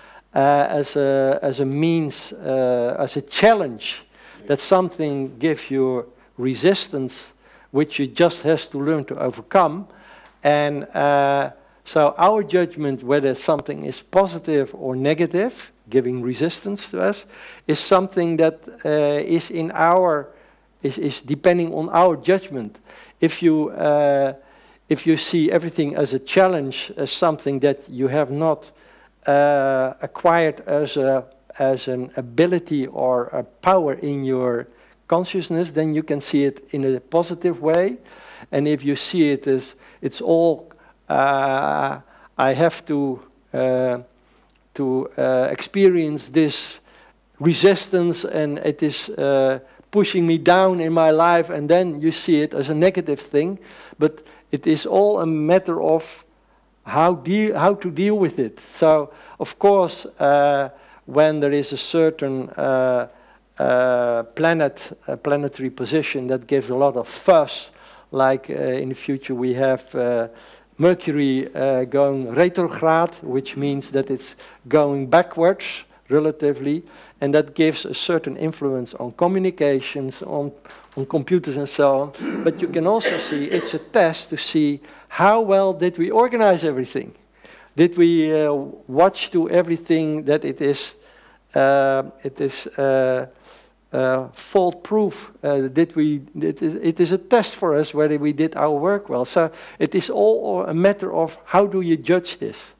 uh, as, a, as a means, uh, as a challenge, that something gives you resistance, which you just has to learn to overcome. And uh, so our judgment whether something is positive or negative, giving resistance to us, is something that uh, is in our, is, is depending on our judgment. If you, uh, if you see everything as a challenge, as something that you have not uh, acquired as, a, as an ability or a power in your consciousness, then you can see it in a positive way. And if you see it as it's all Uh, I have to uh, to uh, experience this resistance, and it is uh, pushing me down in my life, and then you see it as a negative thing. But it is all a matter of how deal how to deal with it. So of course, uh, when there is a certain uh, uh, planet, a planetary position that gives a lot of fuss, like uh, in the future we have Uh, Mercury uh, going retrograde, which means that it's going backwards relatively, and that gives a certain influence on communications, on, on computers and so on. But you can also see it's a test to see how well did we organize everything. Did we uh, watch to everything that it is, uh, it is uh, Uh, fault-proof? Uh, did we? It is, it is a test for us whether we did our work well. So it is all a matter of how do you judge this.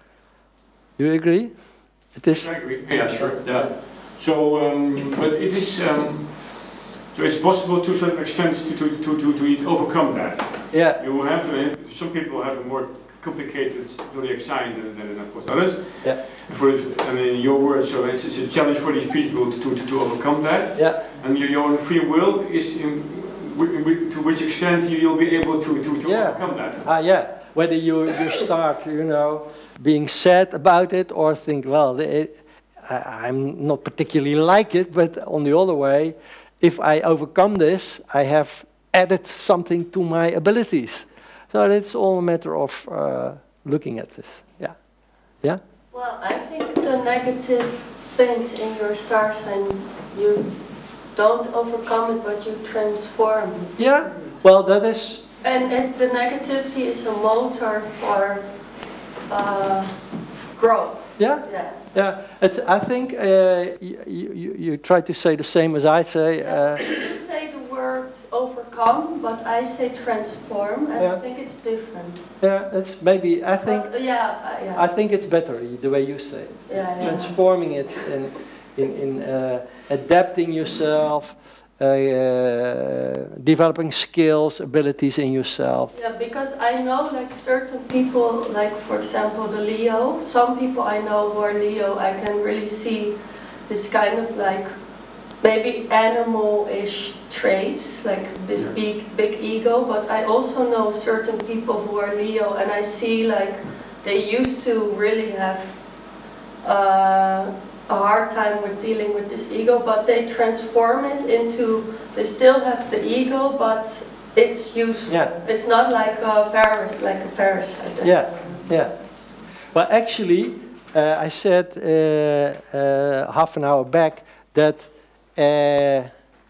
Do you agree? It is. I agree. Yeah, sure. Yeah. So, um, but it is. Um, so it's possible to a certain extent to to to to, to overcome that. Yeah. You have uh, some people have a more complicated zodiac sign than, than of course others. Yeah. For, I mean, your words, so it's, it's a challenge for these people to, to, to overcome that. Yeah. And your, your own free will is in, to which extent you'll be able to, to, to yeah. overcome that. Ah, yeah. Whether you, you start, you know, being sad about it, or think, well, it, I, I'm not particularly like it, but on the other way, if I overcome this, I have added something to my abilities. So it's all a matter of uh, looking at this. Yeah. Yeah? Well, I think the negative things in your star sign, you don't overcome it, but you transform it. Yeah. Well, that is... And it's, the negativity is a motor for uh, growth. Yeah? Yeah. Yeah. It, I think uh, you, you, you try to say the same as I say. Uh, you say the word overcome, but I say transform, and yeah. I think it's different. Yeah, it's maybe, I think, but, yeah, uh, yeah. I think it's better the way you say it. Yeah, yeah. Transforming it in, in, in uh, adapting yourself, uh, developing skills, abilities in yourself. Yeah, because I know like certain people, like for example the Leo, some people I know who are Leo, I can really see this kind of like maybe animal-ish traits, like this Yeah. big, big ego, but I also know certain people who are Leo and I see like they used to really have uh, a hard time with dealing with this ego, but they transform it into, they still have the ego, but it's useful. Yeah. It's not like a paras like a parasite. Yeah, yeah. Well, actually, uh, I said uh, uh, half an hour back that uh,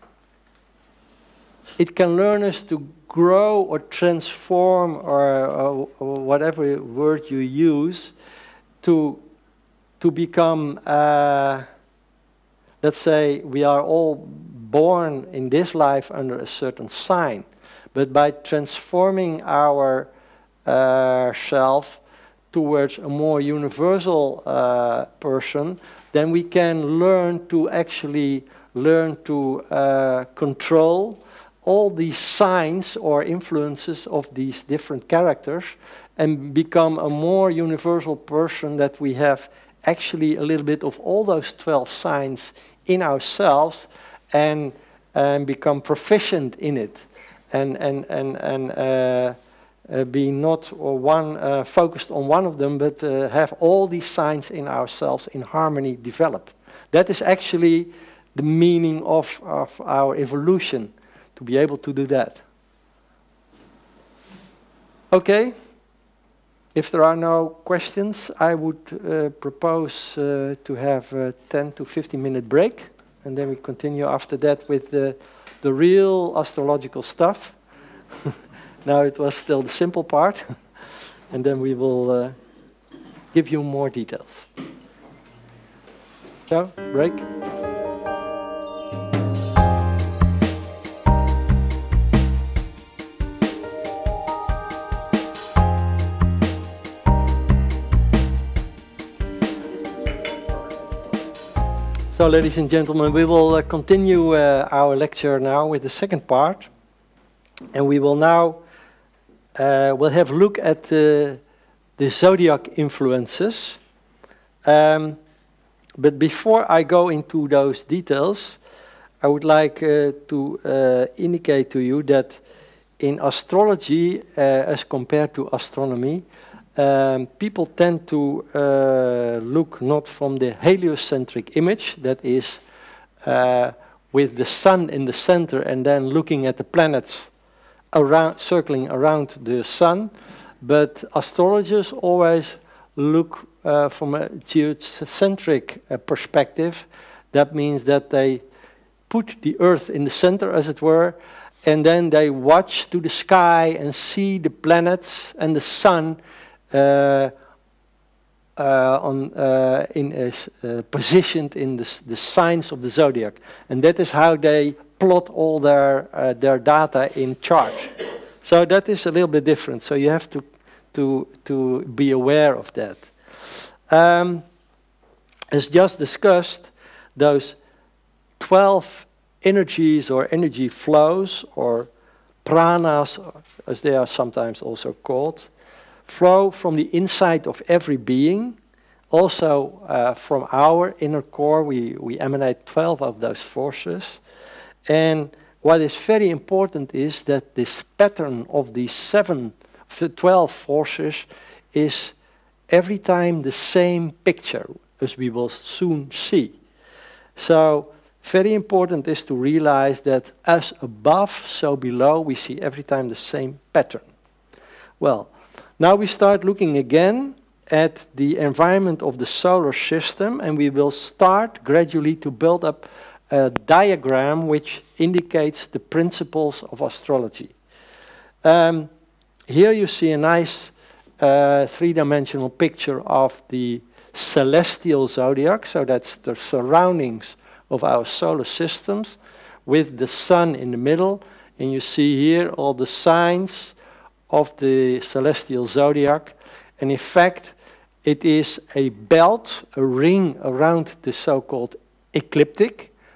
it can learn us to grow or transform or, or, or whatever word you use to to become, uh, let's say, we are all born in this life under a certain sign, but by transforming our uh, self towards a more universal uh, person, then we can learn to actually learn to uh, control all these signs or influences of these different characters and become a more universal person, that we have actually a little bit of all those twelve signs in ourselves and, and become proficient in it, and, and, and, and uh, uh, be not or one uh, focused on one of them, but uh, have all these signs in ourselves in harmony develop. That is actually the meaning of, of our evolution, to be able to do that. Okay? If there are no questions, I would uh, propose uh, to have a ten to fifteen minute break, and then we continue after that with the, the real astrological stuff. Now it was still the simple part, and then we will uh, give you more details. So, break. So, ladies and gentlemen, we will uh, continue uh, our lecture now with the second part, and we will now uh, we'll have a look at uh, the zodiac influences. Um, but before I go into those details, I would like uh, to uh, indicate to you that in astrology, uh, as compared to astronomy, Um, people tend to uh, look not from the heliocentric image, that is uh, with the sun in the center and then looking at the planets around, circling around the sun, but astrologers always look uh, from a geocentric uh, perspective. That means that they put the earth in the center, as it were, and then they watch to the sky and see the planets and the sun Uh, uh, on, uh, in a, uh, positioned in the, the signs of the zodiac, and that is how they plot all their uh, their data in charts. So that is a little bit different. So you have to to to be aware of that. Um, as just discussed, those twelve energies or energy flows, or pranas, as they are sometimes also called, flow from the inside of every being. Also uh, from our inner core, we, we emanate twelve of those forces. And what is very important is that this pattern of these seven, twelve forces is every time the same picture, as we will soon see. So very important is to realize that as above, so below, we see every time the same pattern. Well, now we start looking again at the environment of the solar system, and we will start gradually to build up a diagram which indicates the principles of astrology. Um, here you see a nice uh, three-dimensional picture of the celestial zodiac, so that's the surroundings of our solar systems, with the sun in the middle, and you see here all the signs of the celestial zodiac, and in fact it is a belt, a ring around the so-called ecliptic.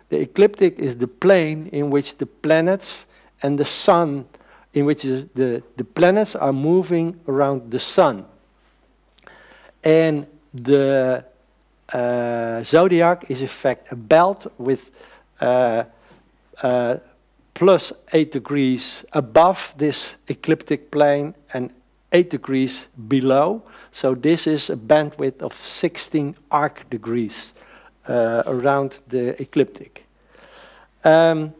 The ecliptic is the plane in which the planets and the sun, in which the, the planets are moving around the sun. And the uh, zodiac is in fact a belt with uh, uh, plus eight degrees above this ecliptic plane and eight degrees below. So this is a bandwidth of sixteen arc degrees uh, around the ecliptic. Um,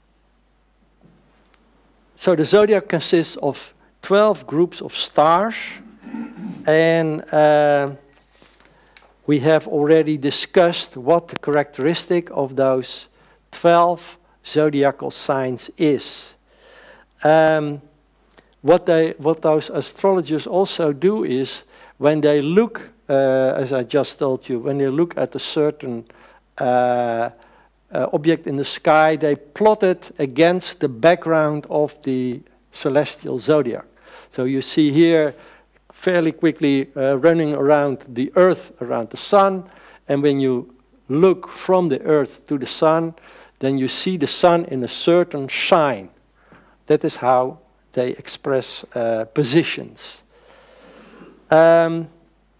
so the zodiac consists of twelve groups of stars, and uh, we have already discussed what the characteristic of those twelve zodiacal signs is. Um, what, they, what those astrologers also do is, when they look, uh, as I just told you, when they look at a certain uh, uh, object in the sky, they plot it against the background of the celestial zodiac. So you see here fairly quickly uh, running around the Earth, around the Sun, and when you look from the Earth to the Sun, then you see the Sun in a certain shine. That is how they express uh, positions. Um,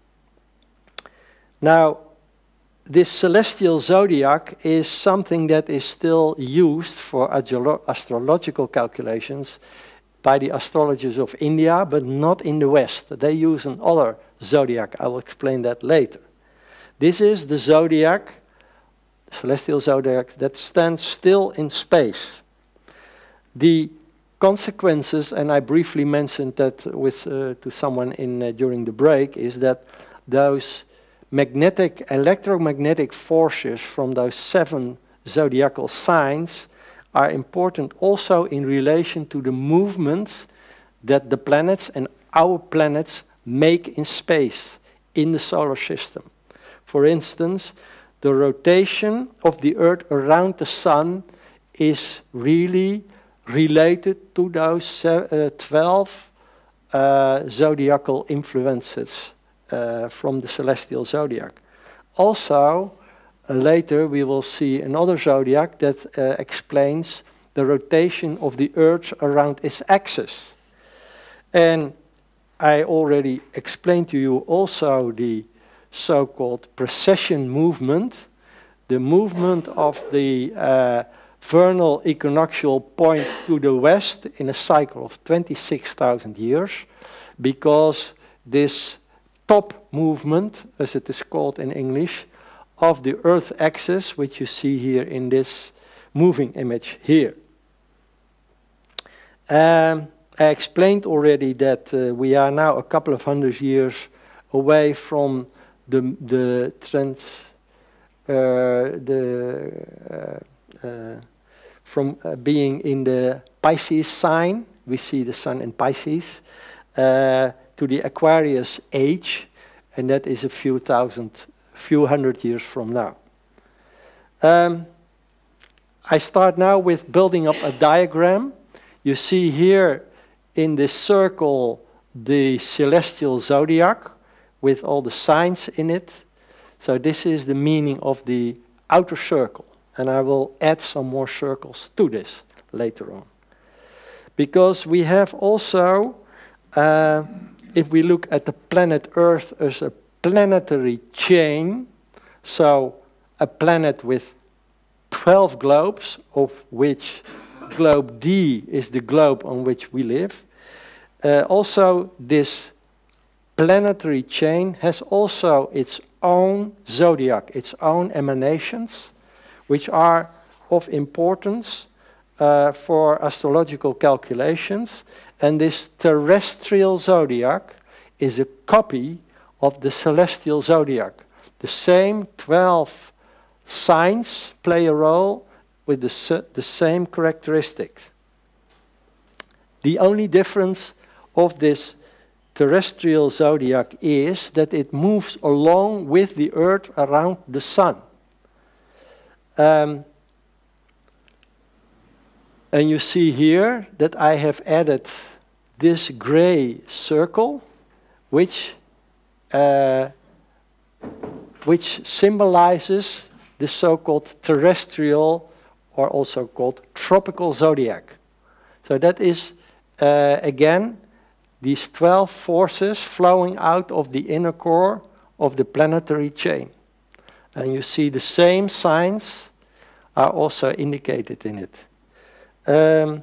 now, this celestial zodiac is something that is still used for astrological calculations by the astrologers of India, but not in the West. They use another zodiac. I will explain that later. This is the zodiac, celestial zodiac, that stands still in space. The consequences, and I briefly mentioned that with uh, to someone in uh, during the break, is that those magnetic, electromagnetic forces from those seven zodiacal signs are important also in relation to the movements that the planets and our planets make in space, in the solar system. For instance, the rotation of the Earth around the Sun is really related to those uh, twelve uh, zodiacal influences uh, from the celestial zodiac. Also, uh, later we will see another zodiac that uh, explains the rotation of the Earth around its axis. And I already explained to you also the so-called precession movement, the movement of the uh, vernal equinoctial point to the west in a cycle of twenty-six thousand years, because this top movement, as it is called in English, of the Earth axis, which you see here in this moving image here. Um, I explained already that uh, we are now a couple of hundred years away from the, the trends, uh, the uh, Uh, from uh, being in the Pisces sign, we see the Sun in Pisces, uh, to the Aquarius age, and that is a few thousand, few hundred years from now. Um, I start now with building up a diagram. You see here in this circle the celestial zodiac with all the signs in it. So this is the meaning of the outer circle. And I will add some more circles to this later on. Because we have also, uh, if we look at the planet Earth as a planetary chain, so a planet with twelve globes, of which globe D is the globe on which we live. Uh, also, this planetary chain has also its own zodiac, its own emanations, which are of importance uh, for astrological calculations. And this terrestrial zodiac is a copy of the celestial zodiac. The same twelve signs play a role with the, the same characteristics. The only difference of this terrestrial zodiac is that it moves along with the Earth around the Sun. Um, and you see here that I have added this gray circle, which, uh, which symbolizes the so-called terrestrial or also called tropical zodiac. So that is, uh, again, these twelve forces flowing out of the inner core of the planetary chain. And you see the same signs are also indicated in it. Um,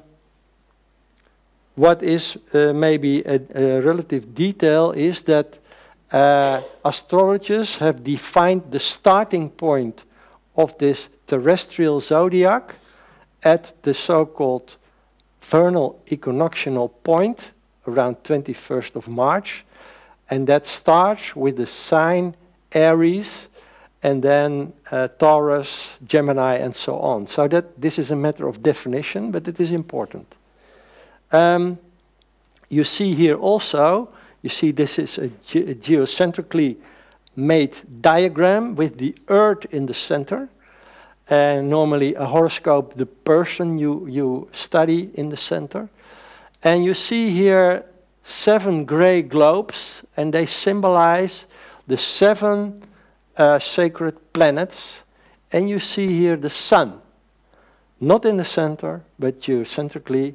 what is uh, maybe a, a relative detail is that uh, astrologers have defined the starting point of this terrestrial zodiac at the so-called vernal equinoctial point around twenty-first of March, and that starts with the sign Aries, and then uh, Taurus, Gemini, and so on. So that this is a matter of definition, but it is important. Um, you see here also, you see this is a, ge a geocentrically made diagram with the Earth in the center, and normally a horoscope, the person you, you study in the center. And you see here seven gray globes, and they symbolize the seven uh, sacred planets. And you see here the sun, not in the center, but geocentrically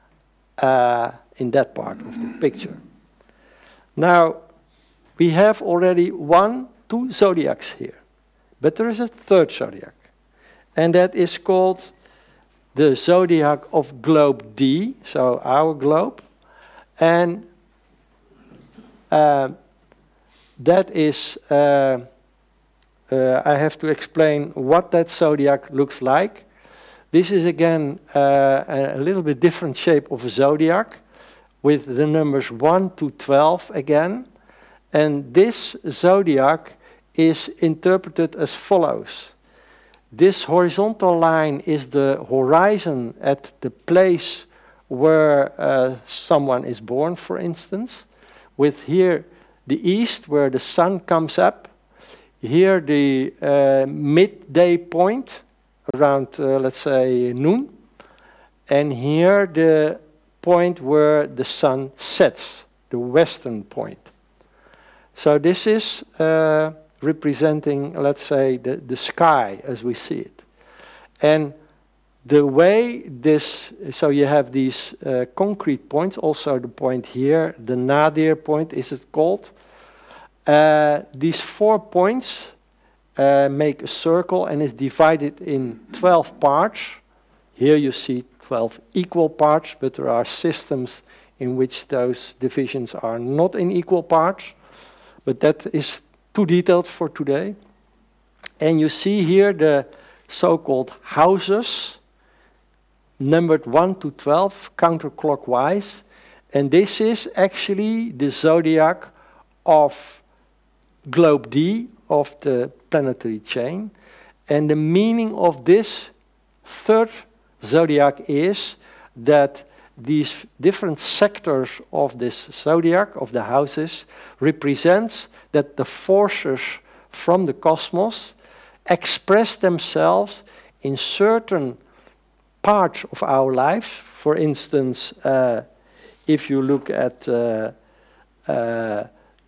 uh, in that part of the picture. Now, we have already one, two zodiacs here, but there is a third zodiac, and that is called the zodiac of globe D, so our globe, and uh, that is, uh, uh, I have to explain what that zodiac looks like. This is again uh, a little bit different shape of a zodiac with the numbers one to twelve again, and this zodiac is interpreted as follows. This horizontal line is the horizon at the place where uh, someone is born, for instance, with here the east where the sun comes up, here the uh, midday point around, uh, let's say, noon, and here the point where the sun sets, the western point. So this is uh, representing, let's say, the, the sky as we see it. And the way this, so you have these uh, concrete points, also the point here, the nadir point is it called. Uh, these four points uh, make a circle and is divided in twelve parts. Here you see twelve equal parts, but there are systems in which those divisions are not in equal parts. But that is too detailed for today. And you see here the so-called houses, numbered one to twelve, counterclockwise. And this is actually the zodiac of globe D, of the planetary chain. And the meaning of this third zodiac is that these different sectors of this zodiac, of the houses, represents that the forces from the cosmos express themselves in certain parts of our life. For instance, uh, if you look at uh, uh,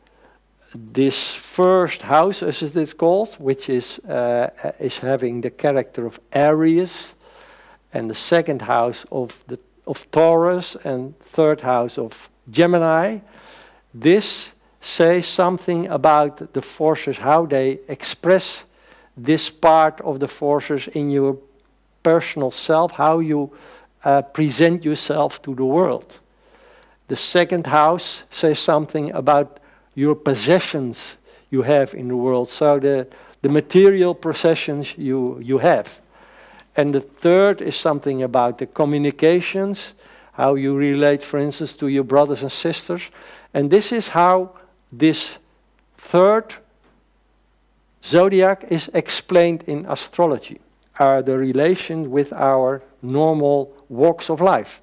this first house, as it is called, which is, uh, is having the character of Aries, and the second house of, the, of Taurus, and third house of Gemini, this say something about the forces, how they express this part of the forces in your personal self, how you uh, present yourself to the world. The second house says something about your possessions you have in the world, so the, the material possessions you, you have. And the third is something about the communications, how you relate, for instance, to your brothers and sisters. And this is how this third zodiac is explained in astrology, are the relation with our normal walks of life.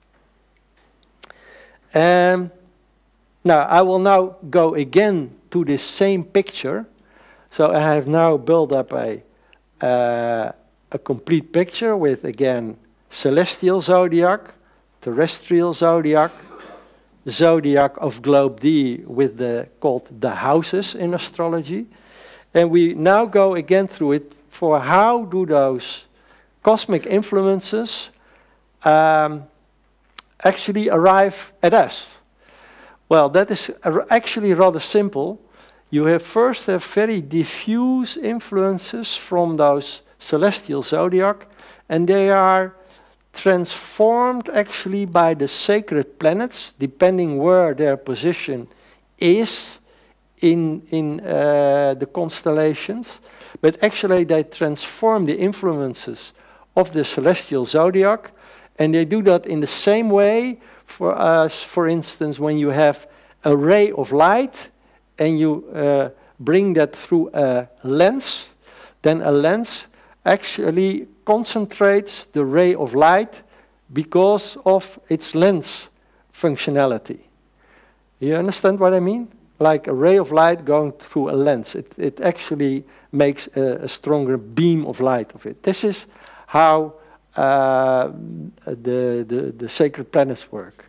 Um, now, I will now go again to this same picture. So I have now built up a, uh, a complete picture with, again, celestial zodiac, terrestrial zodiac, zodiac of globe D with the called the houses in astrology, and we now go again through it for how do those cosmic influences um, actually arrive at us? Well, that is actually rather simple. You have first have very diffuse influences from those celestial zodiac, and they are transformed actually by the sacred planets, depending where their position is in, in uh, the constellations. But actually they transform the influences of the celestial zodiac, and they do that in the same way for us, for instance, when you have a ray of light and you uh, bring that through a lens, then a lens actually concentrates the ray of light because of its lens functionality. You understand what I mean? Like a ray of light going through a lens. It, it actually makes a, a stronger beam of light of it. This is how uh, the, the, the sacred planets work.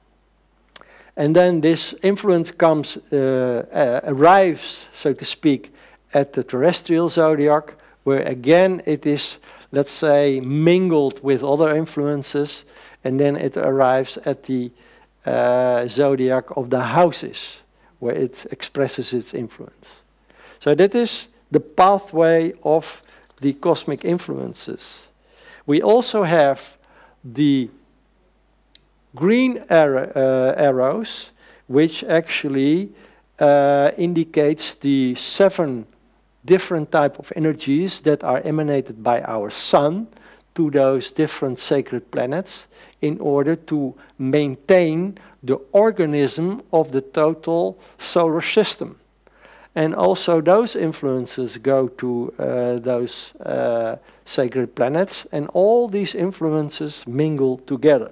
And then this influence comes, uh, uh, arrives, so to speak, at the terrestrial zodiac, where again it is, let's say, mingled with other influences, and then it arrives at the uh, zodiac of the houses, where it expresses its influence. So that is the pathway of the cosmic influences. We also have the green arrow, uh, arrows, which actually uh, indicates the seven different type of energies that are emanated by our sun to those different sacred planets in order to maintain the organism of the total solar system. And also those influences go to uh, those uh, sacred planets, and all these influences mingle together.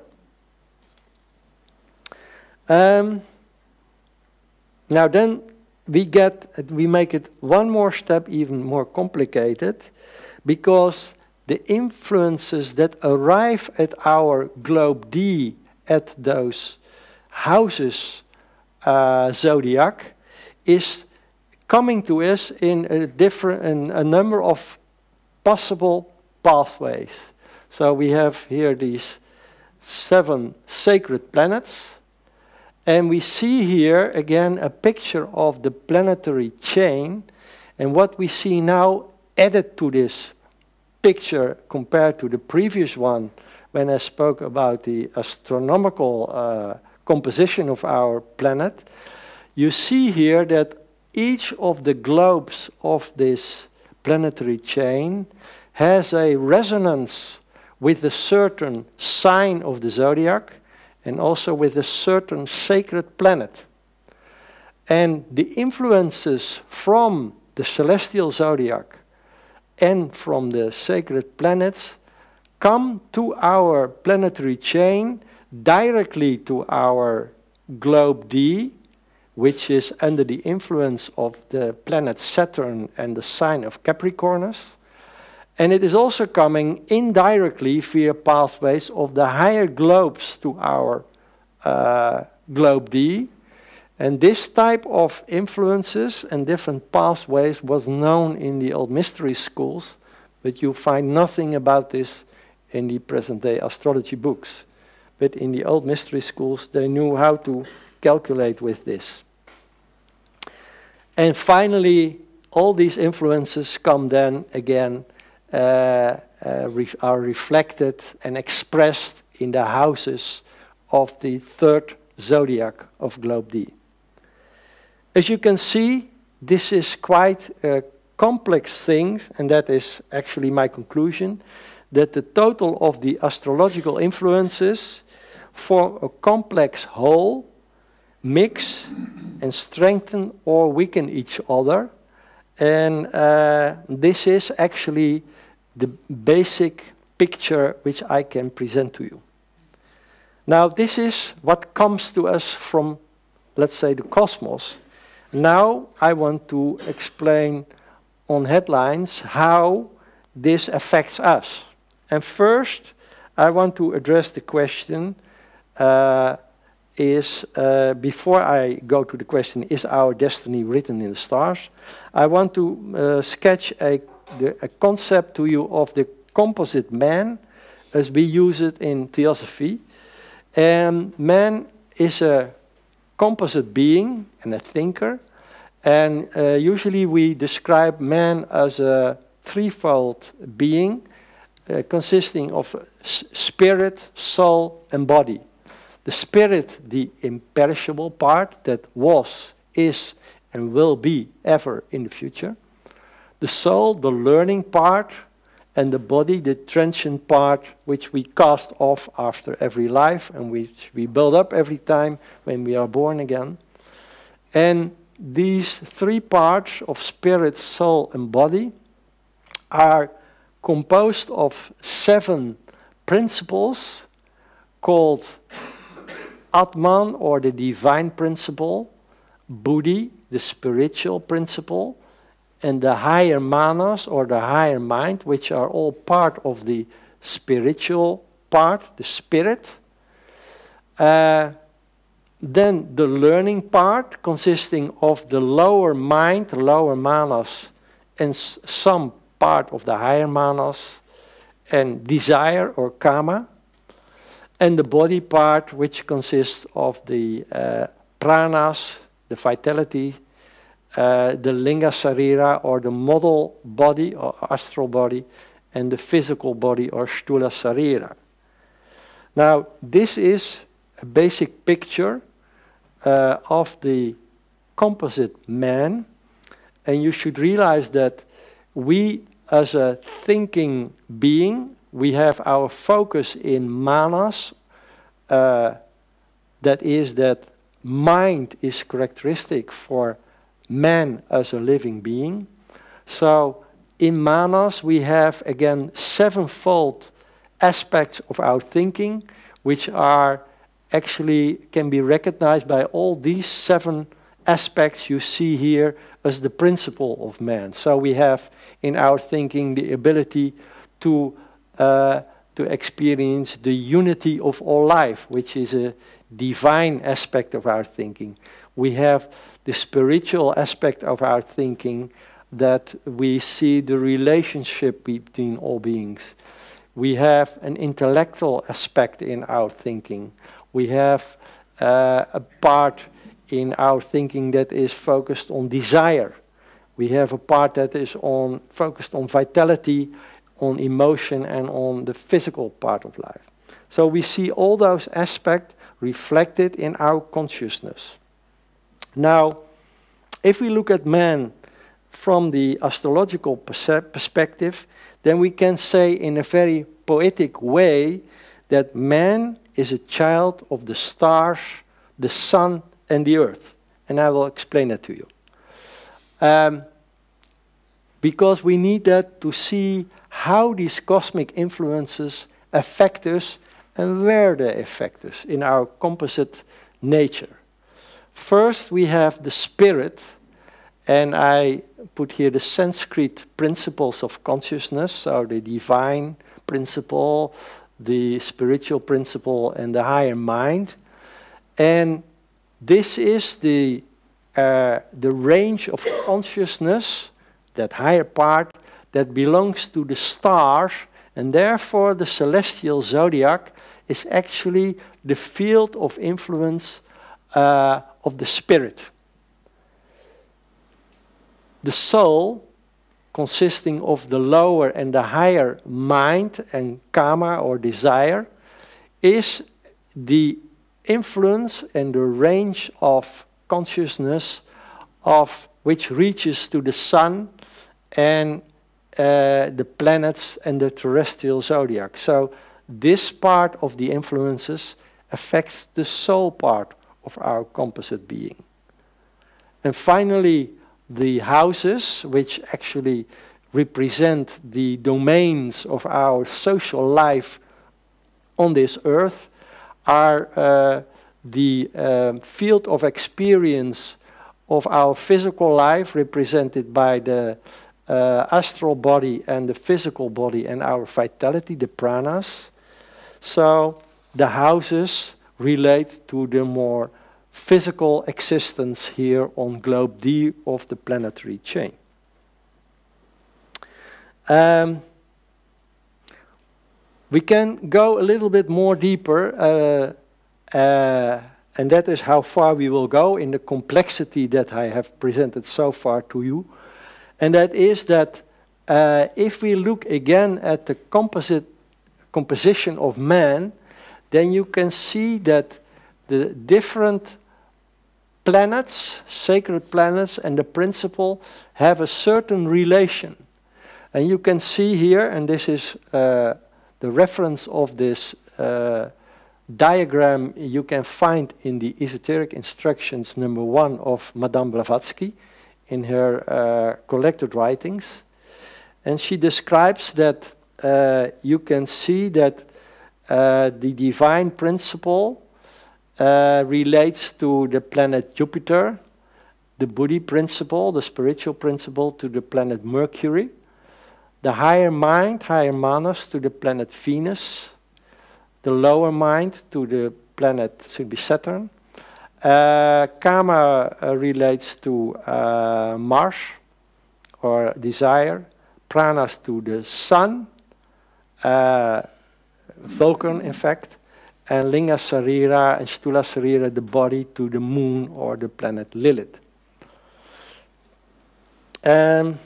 Um, now then we get, we make it one more step even more complicated, because the influences that arrive at our globe D at those houses uh, zodiac is coming to us in a different, in a number of possible pathways. So we have here these seven sacred planets, and we see here again a picture of the planetary chain, and what we see now added to this picture compared to the previous one when I spoke about the astronomical uh, composition of our planet, you see here that each of the globes of this planetary chain has a resonance with a certain sign of the zodiac and also with a certain sacred planet. And the influences from the celestial zodiac and from the sacred planets come to our planetary chain directly to our globe D, which is under the influence of the planet Saturn and the sign of Capricornus. And it is also coming indirectly via pathways of the higher globes to our uh, globe D. And this type of influences and different pathways was known in the old mystery schools, but you find nothing about this in the present-day astrology books. But in the old mystery schools, they knew how to calculate with this. And finally, all these influences come then again, uh, uh, ref are reflected and expressed in the houses of the third zodiac of globe D. As you can see, this is quite a complex thing, and that is actually my conclusion, that the total of the astrological influences form a complex whole, mix and strengthen or weaken each other. And uh, this is actually the basic picture which I can present to you. Now this is what comes to us from, let's say, the cosmos. Now I want to explain on headlines how this affects us. And first I want to address the question uh, is, uh, before I go to the question, is our destiny written in the stars? I want to uh, sketch a, the, a concept to you of the composite man, as we use it in theosophy. And man is a composite being and a thinker. And uh, usually we describe man as a threefold being uh, consisting of spirit, soul, and body. The spirit, the imperishable part that was, is, and will be ever in the future. The soul, the learning part, and the body, the transient part, which we cast off after every life and which we build up every time when we are born again. And these three parts of spirit, soul, and body are composed of seven principles called Atman, or the divine principle, Buddhi, the spiritual principle, and the higher manas, or the higher mind, which are all part of the spiritual part, the spirit. Uh, then the learning part, consisting of the lower mind, lower manas, and s some part of the higher manas, and desire or kama. And the body part, which consists of the uh, pranas, the vitality, uh, the linga sarira, or the model body or astral body, and the physical body or sthula sarira. Now, this is a basic picture uh, of the composite man, and you should realize that we, as a thinking being, we have our focus in manas, uh, that is that mind is characteristic for man as a living being. So in manas we have again sevenfold aspects of our thinking, which are actually can be recognized by all these seven aspects you see here as the principle of man. So we have in our thinking the ability to Uh, to experience the unity of all life, which is a divine aspect of our thinking. We have the spiritual aspect of our thinking, that we see the relationship between all beings. We have an intellectual aspect in our thinking. We have uh, a part in our thinking that is focused on desire. We have a part that is on focused on vitality, on emotion, and on the physical part of life. So we see all those aspects reflected in our consciousness. Now, if we look at man from the astrological perspective, then we can say in a very poetic way that man is a child of the stars, the sun, and the earth. And I will explain that to you. Um, because we need that to see how these cosmic influences affect us and where they affect us in our composite nature. First, we have the spirit, and I put here the Sanskrit principles of consciousness, so the divine principle, the spiritual principle, and the higher mind. And this is the, uh, the range of consciousness, that higher part, that belongs to the stars, and therefore the celestial zodiac is actually the field of influence uh, of the spirit. The soul, consisting of the lower and the higher mind and kama or desire, is the influence and the range of consciousness of which reaches to the sun and Uh, the planets and the terrestrial zodiac. So this part of the influences affects the soul part of our composite being. And finally, the houses, which actually represent the domains of our social life on this earth, are uh, the uh, field of experience of our physical life, represented by the Uh, astral body and the physical body and our vitality, the pranas. So the houses relate to the more physical existence here on globe D of the planetary chain. Um, We can go a little bit more deeper, uh, uh, and that is how far we will go in the complexity that I have presented so far to you. And that is that uh, if we look again at the composite composition of man, then you can see that the different planets, sacred planets, and the principle have a certain relation. And you can see here, and this is uh, the reference of this uh, diagram you can find in the Esoteric Instructions number one of Madame Blavatsky in her uh, collected writings. And she describes that uh, you can see that uh, the divine principle uh, relates to the planet Jupiter, the Buddhi principle, the spiritual principle, to the planet Mercury, the higher mind, higher manas, to the planet Venus, the lower mind to the planet, should be Saturn. Uh, Kama uh, relates to uh, Mars, or desire. Pranas to the sun, uh, Vulcan in fact, and Linga Sarira and Stula Sarira, the body, to the moon or the planet Lilith. Um,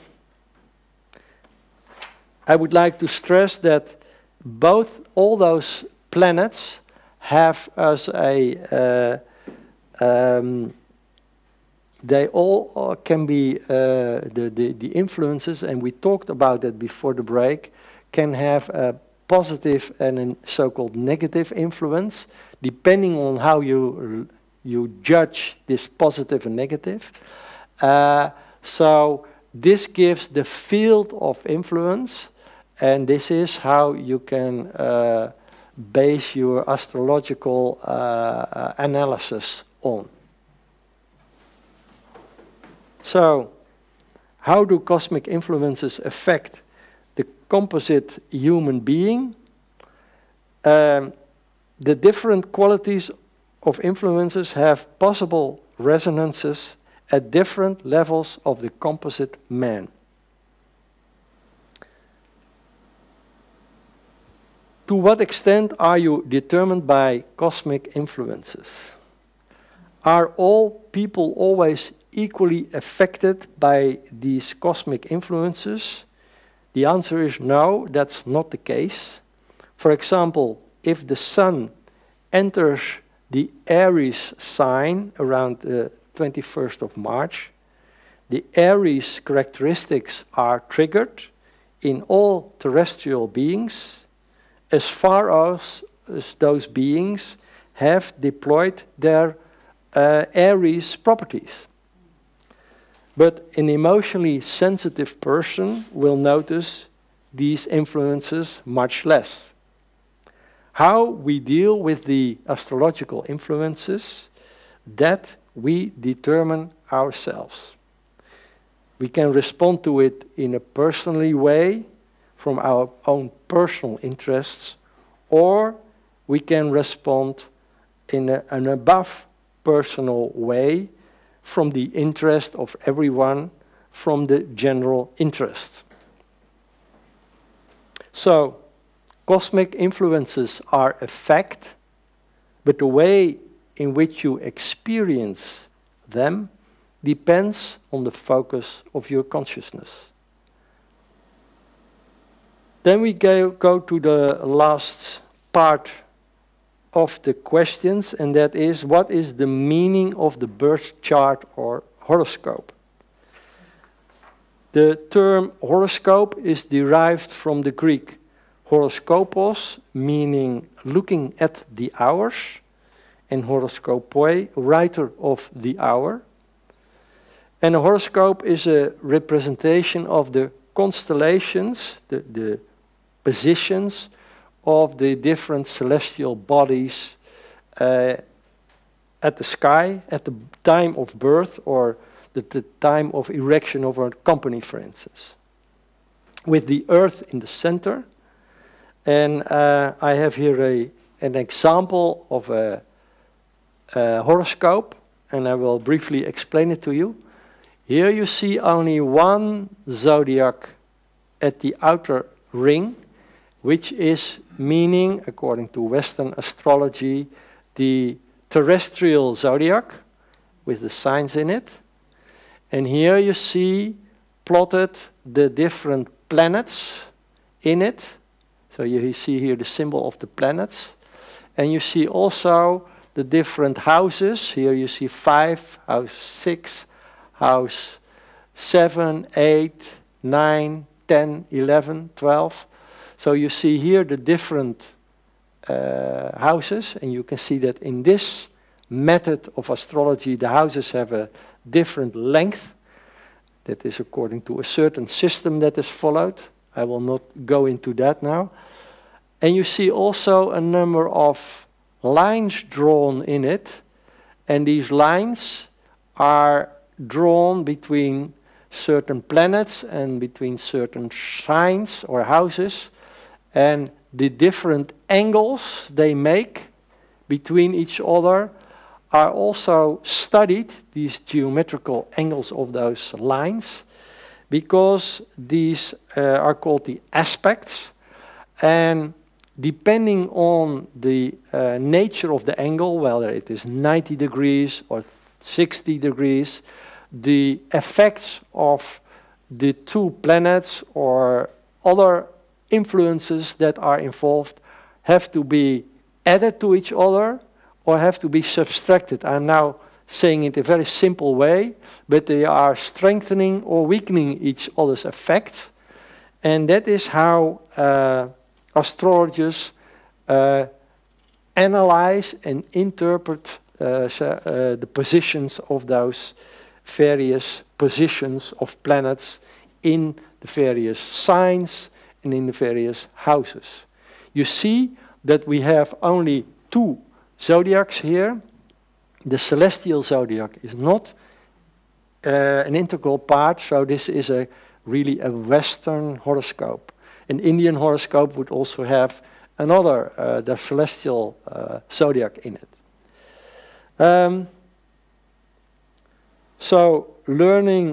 I would like to stress that both, all those planets have as a, uh, um, they all uh, can be, uh, the, the, the influences, and we talked about that before the break, can have a positive and a so-called negative influence, depending on how you, you judge this positive and negative. Uh, so this gives the field of influence, and this is how you can uh, base your astrological uh, uh, analysis on. So, how do cosmic influences affect the composite human being? Um, the different qualities of influences have possible resonances at different levels of the composite man. To what extent are you determined by cosmic influences? Are all people always equally affected by these cosmic influences? The answer is no, that's not the case. For example, if the sun enters the Aries sign around the twenty-first of March, the Aries characteristics are triggered in all terrestrial beings as far as, as those beings have deployed their uh, Aries properties. But an emotionally sensitive person will notice these influences much less. How we deal with the astrological influences, that we determine ourselves. We can respond to it in a personally way, from our own personal interests, or we can respond in a, an above personal way, from the interest of everyone, from the general interest. So, cosmic influences are a fact, but the way in which you experience them depends on the focus of your consciousness. Then we go, go to the last part of the questions, and that is, what is the meaning of the birth chart or horoscope? The term horoscope is derived from the Greek horoskopos, meaning looking at the hours, and horoskopoi, writer of the hour. And a horoscope is a representation of the constellations, the, the positions of the different celestial bodies uh, at the sky, at the time of birth, or the, the time of erection of a company, for instance. With the Earth in the center. And uh, I have here a, an example of a, a horoscope, and I will briefly explain it to you. Here you see only one zodiac at the outer ring, which is meaning, according to Western astrology, the terrestrial zodiac with the signs in it. And here you see plotted the different planets in it. So you see here the symbol of the planets. And you see also the different houses. Here you see five, house six, house seven, eight, nine, ten, eleven, twelve. So you see here the different uh, houses, and you can see that in this method of astrology, the houses have a different length. That is according to a certain system that is followed. I will not go into that now. And you see also a number of lines drawn in it, and these lines are drawn between certain planets and between certain signs or houses, and the different angles they make between each other are also studied, these geometrical angles of those lines, because these uh, are called the aspects, and depending on the uh, nature of the angle, whether it is ninety degrees or sixty degrees, the effects of the two planets or other influences that are involved have to be added to each other or have to be subtracted. I'm now saying it in a very simple way, but they are strengthening or weakening each other's effects. And that is how uh, astrologers uh, analyze and interpret uh, so, uh, the positions of those various positions of planets in the various signs and in the various houses. You see that we have only two zodiacs here. The celestial zodiac is not uh, an integral part, so this is a really a Western horoscope. An Indian horoscope would also have another, uh, the celestial uh, zodiac in it. Um, so learning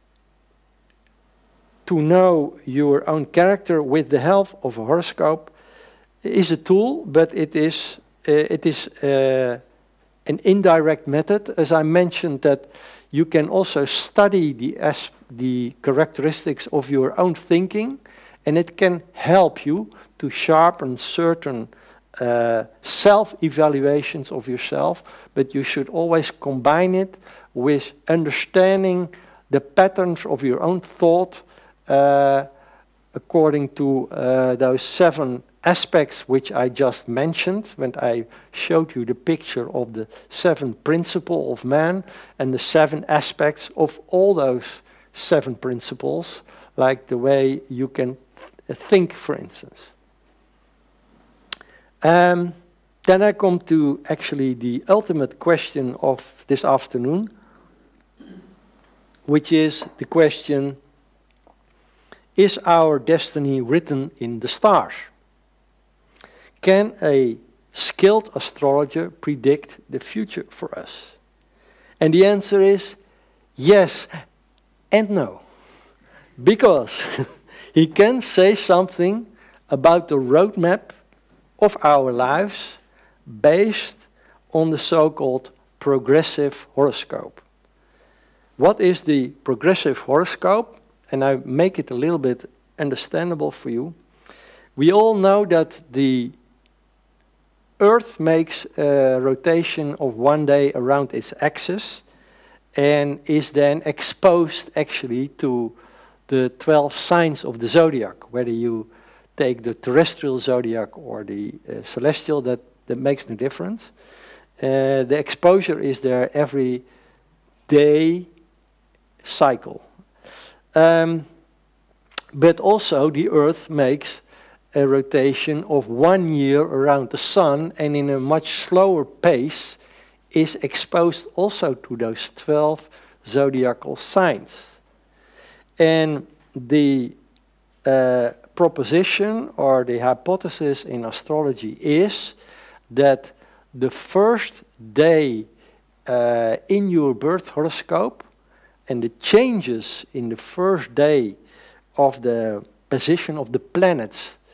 to know your own character with the help of a horoscope is a tool, but it is uh, it is uh, an indirect method. As I mentioned, that you can also study the as the characteristics of your own thinking, and it can help you to sharpen certain uh, self-evaluations of yourself, but you should always combine it with understanding the patterns of your own thought uh, according to uh, those seven aspects which I just mentioned when I showed you the picture of the seven principles of man and the seven aspects of all those seven principles, like the way you can th think, for instance. Um, then I come to actually the ultimate question of this afternoon, which is the question, is our destiny written in the stars? Can a skilled astrologer predict the future for us? And the answer is yes and no. Because he can say something about the roadmap of our lives based on the so-called progressive horoscope. What is the progressive horoscope? And I make it a little bit understandable for you. We all know that the Earth makes a rotation of one day around its axis and is then exposed actually to the twelve signs of the zodiac. Whether you take the terrestrial zodiac or the uh, celestial, that, that makes no difference. Uh, the exposure is there every day cycle. Um, but also the Earth makes a rotation of one year around the Sun, and in a much slower pace is exposed also to those twelve zodiacal signs. And the uh, proposition or the hypothesis in astrology is that the first day uh, in your birth horoscope and the changes in the first day of the position of the planets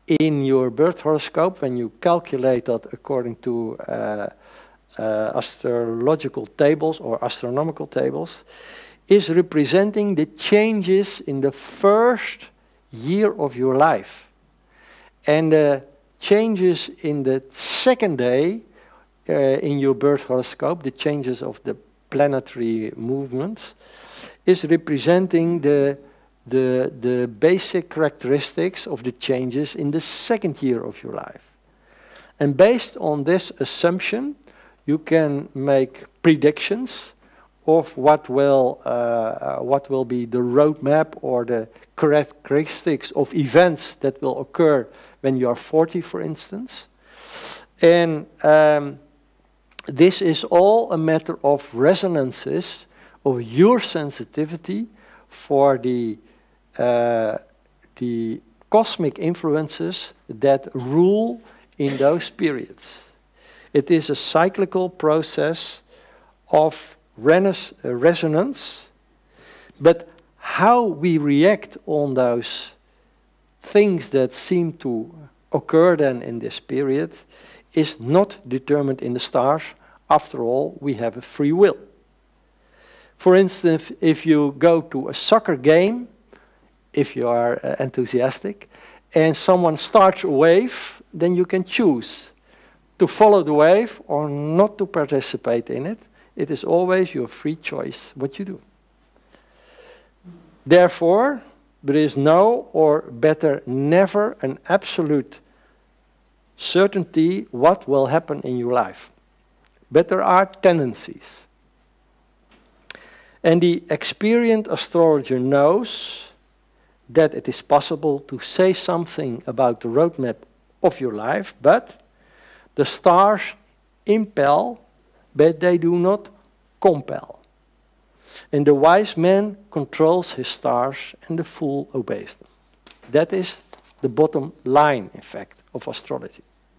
in your birth horoscope, when you calculate that according to uh, uh, astrological tables or astronomical tables, is representing the changes in the first year of your life. And the changes in the second day uh, in your birth horoscope, the changes of the planetary movements, is representing the, the, the basic characteristics of the changes in the second year of your life. And based on this assumption, you can make predictions of what will, uh, what will be the roadmap or the characteristics of events that will occur when you are forty, for instance. And um, this is all a matter of resonances of your sensitivity for the, uh, the cosmic influences that rule in those periods. It is a cyclical process of resonance, but how we react on those things that seem to occur then in this period is not determined in the stars. After all, we have a free will. For instance, if you go to a soccer game, if you are uh, enthusiastic, and someone starts a wave, then you can choose to follow the wave or not to participate in it. It is always your free choice what you do. Therefore, there is no, or better, never an absolute certainty what will happen in your life. But there are tendencies. And the experienced astrologer knows that it is possible to say something about the roadmap of your life, but the stars impel, but they do not compel. And the wise man controls his stars and the fool obeys them. That is the bottom line, in fact, of astrology.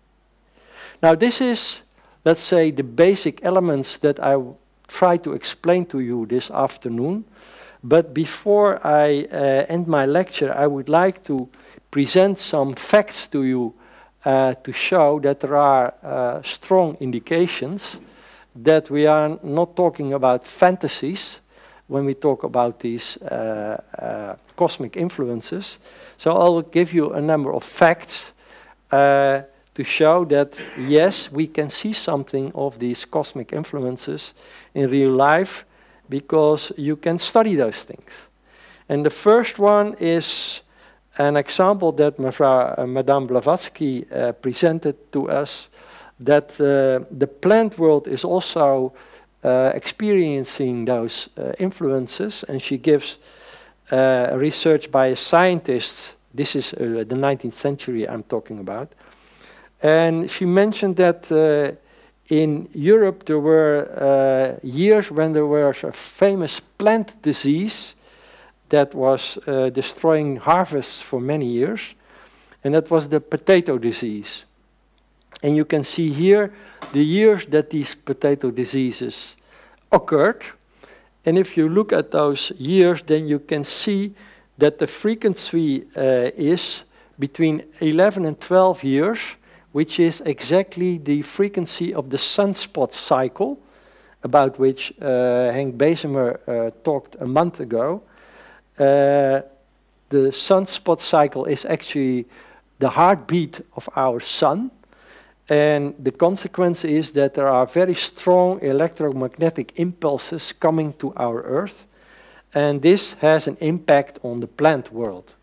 Now this is, let's say, the basic elements that I try to explain to you this afternoon. But before I uh, end my lecture, I would like to present some facts to you uh, to show that there are uh, strong indications that we are not talking about fantasies when we talk about these uh, uh, cosmic influences. So I will give you a number of facts uh, to show that, yes, we can see something of these cosmic influences in real life because you can study those things. And the first one is an example that uh, Madame Blavatsky uh, presented to us, that uh, the plant world is also uh, experiencing those uh, influences, and she gives uh, research by a scientist. This is uh, the nineteenth century I'm talking about. And she mentioned that uh, in Europe there were uh, years when there was a famous plant disease that was uh, destroying harvests for many years, and that was the potato disease. And you can see here the years that these potato diseases occurred. And if you look at those years, then you can see that the frequency uh, is between eleven and twelve years, which is exactly the frequency of the sunspot cycle, about which uh, Henk Bezemer uh, talked a month ago. Uh, the sunspot cycle is actually the heartbeat of our sun. And the consequence is that there are very strong electromagnetic impulses coming to our Earth. And this has an impact on the plant world.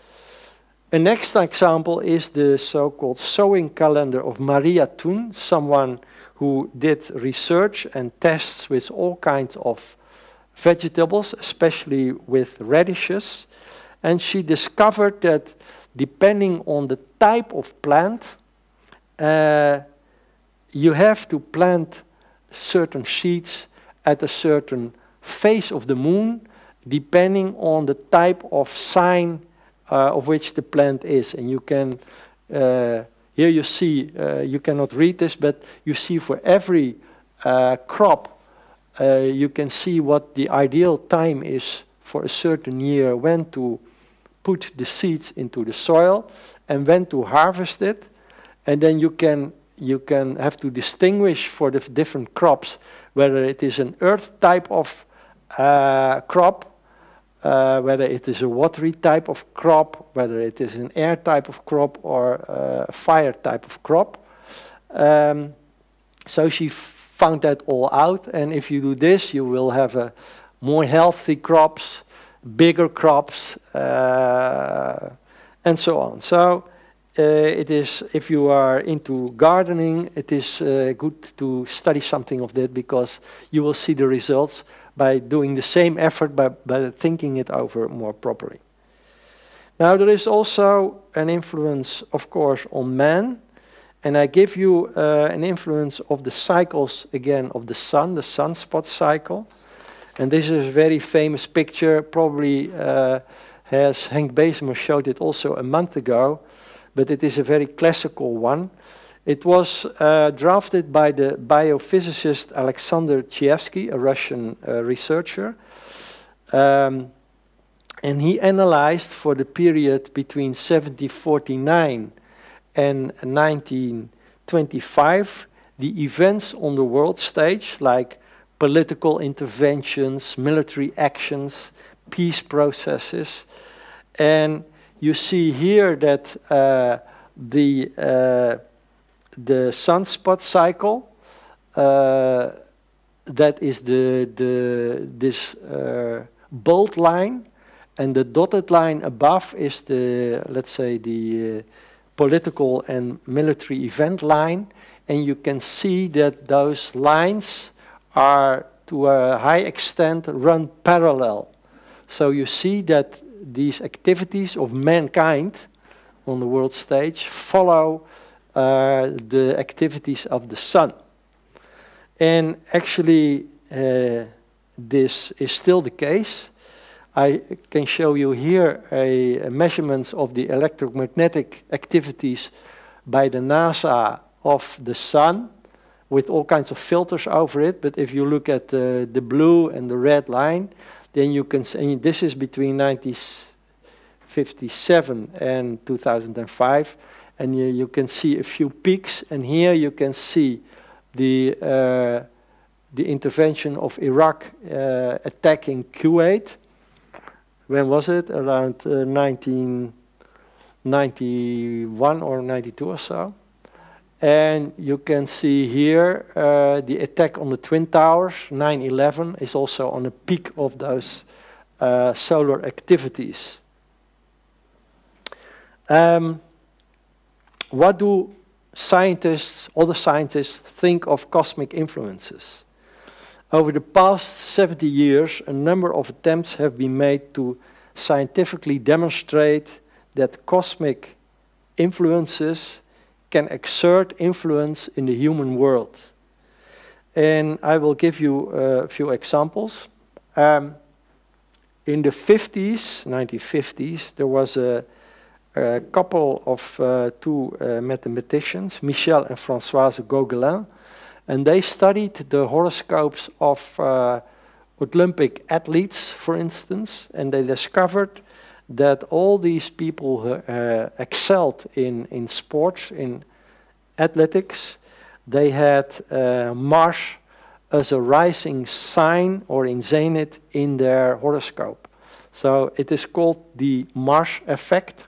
A next example is the so-called sowing calendar of Maria Thun, someone who did research and tests with all kinds of vegetables, especially with radishes. And she discovered that depending on the type of plant, Uh, you have to plant certain seeds at a certain phase of the moon, depending on the type of sign uh, of which the plant is. And you can, uh, here you see, uh, you cannot read this, but you see for every uh, crop, uh, you can see what the ideal time is for a certain year when to put the seeds into the soil and when to harvest it. And then you can, you can have to distinguish for the different crops whether it is an earth type of uh, crop, uh, whether it is a watery type of crop, whether it is an air type of crop or uh, a fire type of crop. Um, so she found that all out, and if you do this, you will have a more healthy crops, bigger crops, uh, and so on. So uh, it is, if you are into gardening, it is uh, good to study something of that, because you will see the results by doing the same effort, by, by thinking it over more properly. Now there is also an influence, of course, on man. And I give you uh, an influence of the cycles, again, of the sun, the sunspot cycle. And this is a very famous picture, probably uh, has Henk Bezemer showed it also a month ago, but it is a very classical one. It was uh, drafted by the biophysicist Alexander Chayefsky, a Russian uh, researcher. Um, and he analyzed for the period between seventeen forty-nine and nineteen twenty-five, the events on the world stage, like political interventions, military actions, peace processes. And you see here that uh, the, uh, the sunspot cycle, uh, that is the, the, this uh, bold line, and the dotted line above is the, let's say, the uh, political and military event line, and you can see that those lines are to a high extent run parallel. So you see that these activities of mankind on the world stage follow uh, the activities of the sun. And actually uh, this is still the case. I can show you here a, a measurements of the electromagnetic activities by the NASA of the sun with all kinds of filters over it. But if you look at the, the blue and the red line, then you can see this is between nineteen fifty-seven and two thousand five. And you, you can see a few peaks. And here you can see the, uh, the intervention of Iraq uh, attacking Kuwait. When was it? Around uh, nineteen ninety-one or ninety-two or so. And you can see here uh, the attack on the Twin Towers, nine eleven, is also on a peak of those uh, solar activities. Um, what do scientists, other scientists, think of cosmic influences? Over the past seventy years, a number of attempts have been made to scientifically demonstrate that cosmic influences can exert influence in the human world. And I will give you a few examples. Um, in the fifties, nineteen fifties, there was a, a couple of uh, two uh, mathematicians, Michel and Françoise Gauguin, and they studied the horoscopes of uh, Olympic athletes, for instance, and they discovered that all these people who uh, excelled in, in sports, in athletics, they had uh, Mars as a rising sign or in zenith in their horoscope. So it is called the Mars effect.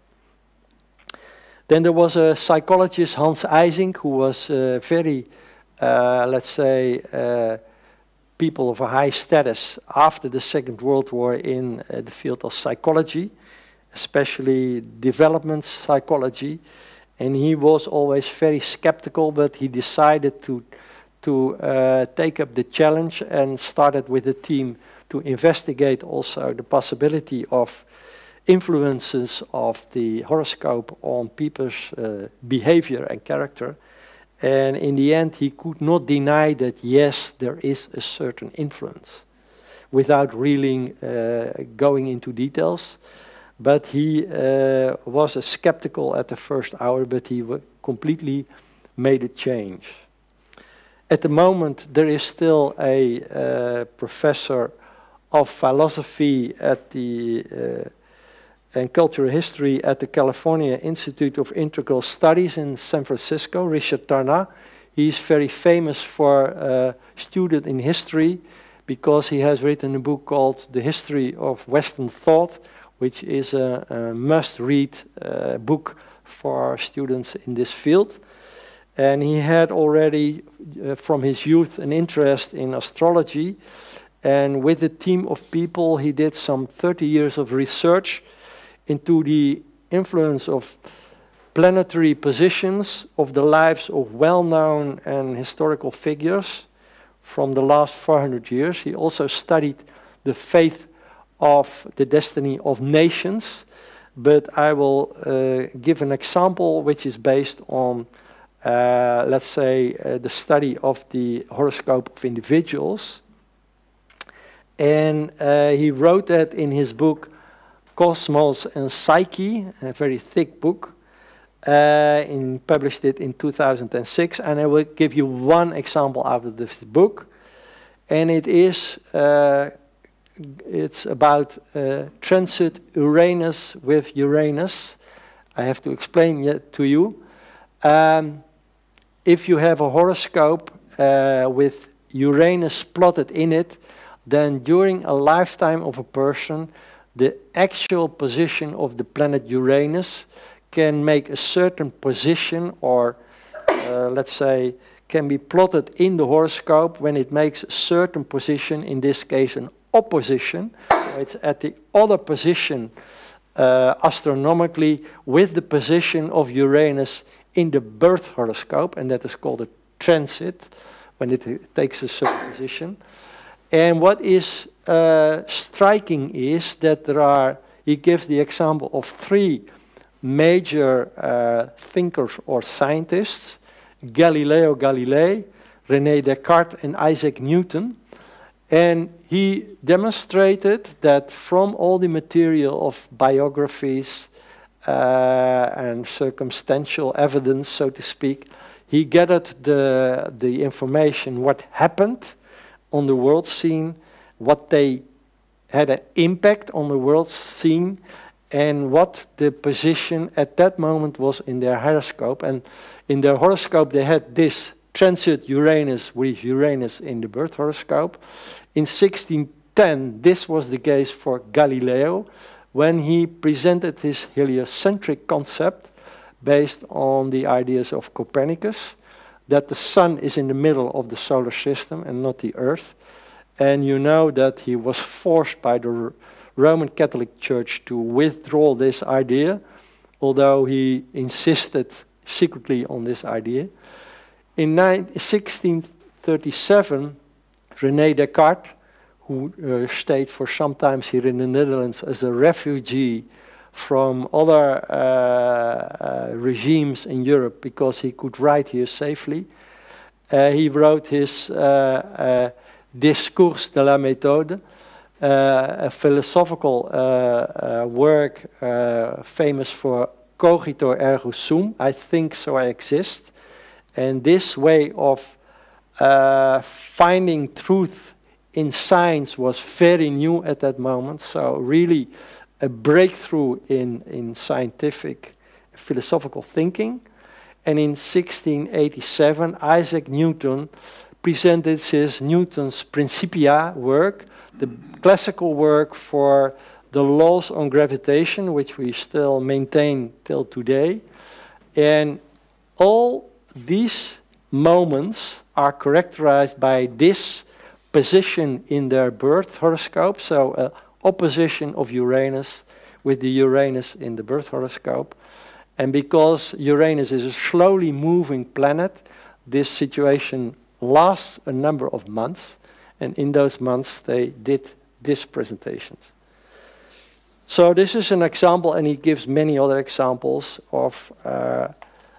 Then there was a psychologist, Hans Eysenck, who was uh, very Uh, let's say, uh, people of a high status after the Second World War in uh, the field of psychology, especially development psychology. And he was always very skeptical, but he decided to, to uh, take up the challenge and started with a team to investigate also the possibility of influences of the horoscope on people's uh, behavior and character. And in the end, he could not deny that, yes, there is a certain influence, without really uh, going into details. But he uh, was a skeptical at the first hour, but he completely made a change. At the moment, there is still a uh, professor of philosophy at the uh, and cultural history at the California Institute of Integral Studies in San Francisco, Richard Tarnois. He's very famous for a student in history because he has written a book called The History of Western Thought, which is a, a must-read uh, book for students in this field. And he had already, uh, from his youth, an interest in astrology. And with a team of people, he did some thirty years of research into the influence of planetary positions of the lives of well-known and historical figures from the last four hundred years. He also studied the fate of the destiny of nations. But I will uh, give an example which is based on Uh, let's say, uh, the study of the horoscope of individuals. And uh, he wrote that in his book, Cosmos and Psyche, a very thick book, uh, and published it in two thousand six. And I will give you one example out of this book. And it is, uh, it's about uh, transit Uranus with Uranus. I have to explain it to you. Um, If you have a horoscope uh, with Uranus plotted in it, then during a lifetime of a person, the actual position of the planet Uranus can make a certain position, or uh, let's say, can be plotted in the horoscope when it makes a certain position, in this case an opposition. It's at the other position uh, astronomically with the position of Uranus in the birth horoscope, and that is called a transit, when it takes a certain position. And what is uh, striking is that there are, he gives the example of three major uh, thinkers or scientists, Galileo Galilei, René Descartes, and Isaac Newton. And he demonstrated that from all the material of biographies, Uh, and circumstantial evidence, so to speak, he gathered the, the information, what happened on the world scene, what they had an impact on the world scene, and what the position at that moment was in their horoscope. And in their horoscope they had this transit Uranus with Uranus in the birth horoscope. In sixteen ten, this was the case for Galileo, when he presented his heliocentric concept based on the ideas of Copernicus, that the sun is in the middle of the solar system and not the earth. And you know that he was forced by the Roman Catholic Church to withdraw this idea, although he insisted secretly on this idea. In sixteen thirty-seven, René Descartes, who uh, stayed for some time here in the Netherlands as a refugee from other uh, uh, regimes in Europe because he could write here safely. Uh, he wrote his uh, uh, Discours de la Méthode, uh, a philosophical uh, uh, work uh, famous for cogito ergo sum, I think so I exist. And this way of uh, finding truth in science was very new at that moment, so really a breakthrough in, in scientific philosophical thinking. And in sixteen eighty-seven, Isaac Newton presented his Newton's Principia work, the classical work for the laws on gravitation, which we still maintain till today. And all these moments are characterized by this position in their birth horoscope, so uh, opposition of Uranus with the Uranus in the birth horoscope. And because Uranus is a slowly moving planet, this situation lasts a number of months, and in those months they did these presentations. So this is an example, and he gives many other examples of uh,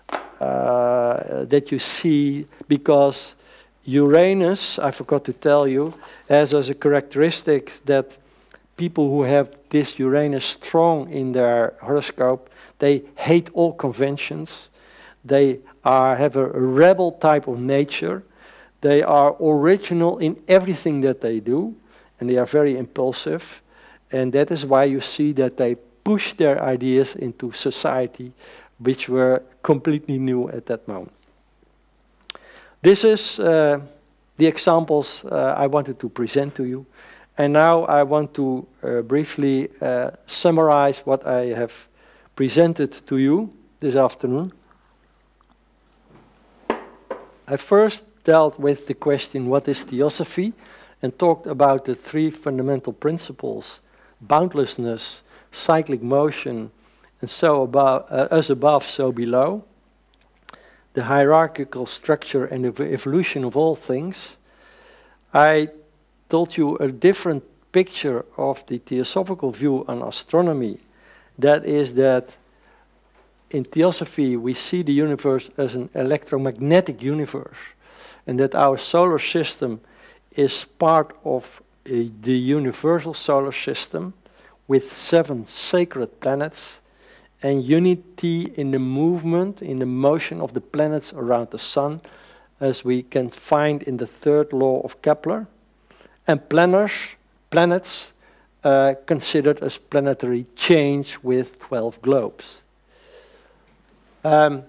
uh, that you see, because Uranus, I forgot to tell you, has as a characteristic that people who have this Uranus strong in their horoscope, they hate all conventions. They are, have a, a rebel type of nature. They are original in everything that they do, and they are very impulsive. And that is why you see that they push their ideas into society, which were completely new at that moment. This is uh, the examples uh, I wanted to present to you. And now I want to uh, briefly uh, summarize what I have presented to you this afternoon. I first dealt with the question, what is theosophy? And talked about the three fundamental principles: boundlessness, cyclic motion, and so above, uh, as above, so below. The hierarchical structure and the evolution of all things. I told you a different picture of the theosophical view on astronomy. That is that in theosophy we see the universe as an electromagnetic universe, and that our solar system is part of a, the universal solar system with seven sacred planets and unity in the movement, in the motion of the planets around the sun, as we can find in the third law of Kepler. And planets, planets uh, considered as planetary change with twelve globes. Um,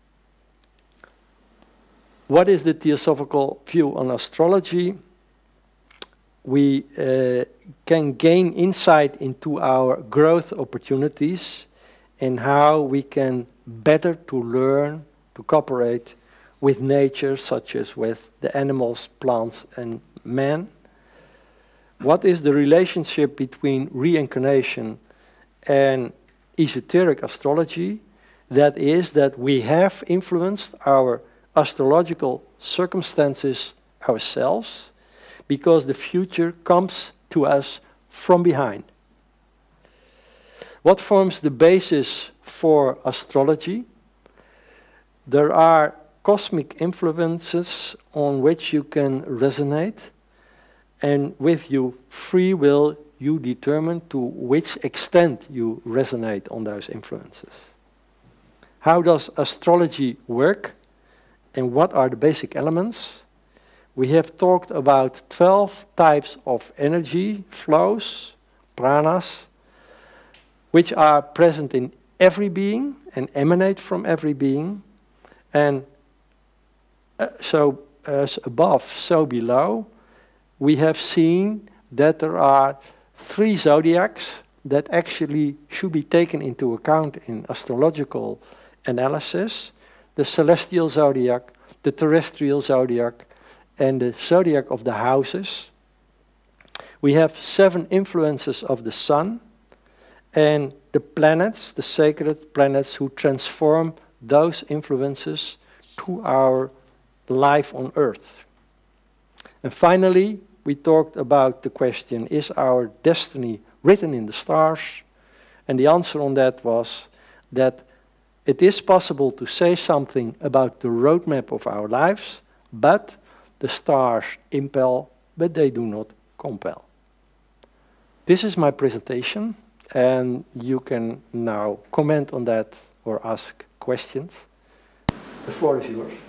what is the theosophical view on astrology? We uh, can gain insight into our growth opportunities and how we can better to learn to cooperate with nature, such as with the animals, plants, and man. What is the relationship between reincarnation and esoteric astrology? That is that we have influenced our astrological circumstances ourselves, because the future comes to us from behind. What forms the basis for astrology? There are cosmic influences on which you can resonate, and with your free will you determine to which extent you resonate on those influences. How does astrology work, and what are the basic elements? We have talked about twelve types of energy flows, pranas, which are present in every being and emanate from every being. And uh, so as above, so below, we have seen that there are three zodiacs that actually should be taken into account in astrological analysis: the celestial zodiac, the terrestrial zodiac, and the zodiac of the houses. We have seven influences of the sun, and the planets, the sacred planets, who transform those influences to our life on Earth. And finally, we talked about the question, is our destiny written in the stars? And the answer on that was that it is possible to say something about the roadmap of our lives, but the stars impel, but they do not compel. This is my presentation, and you can now comment on that or ask questions. The floor is yours.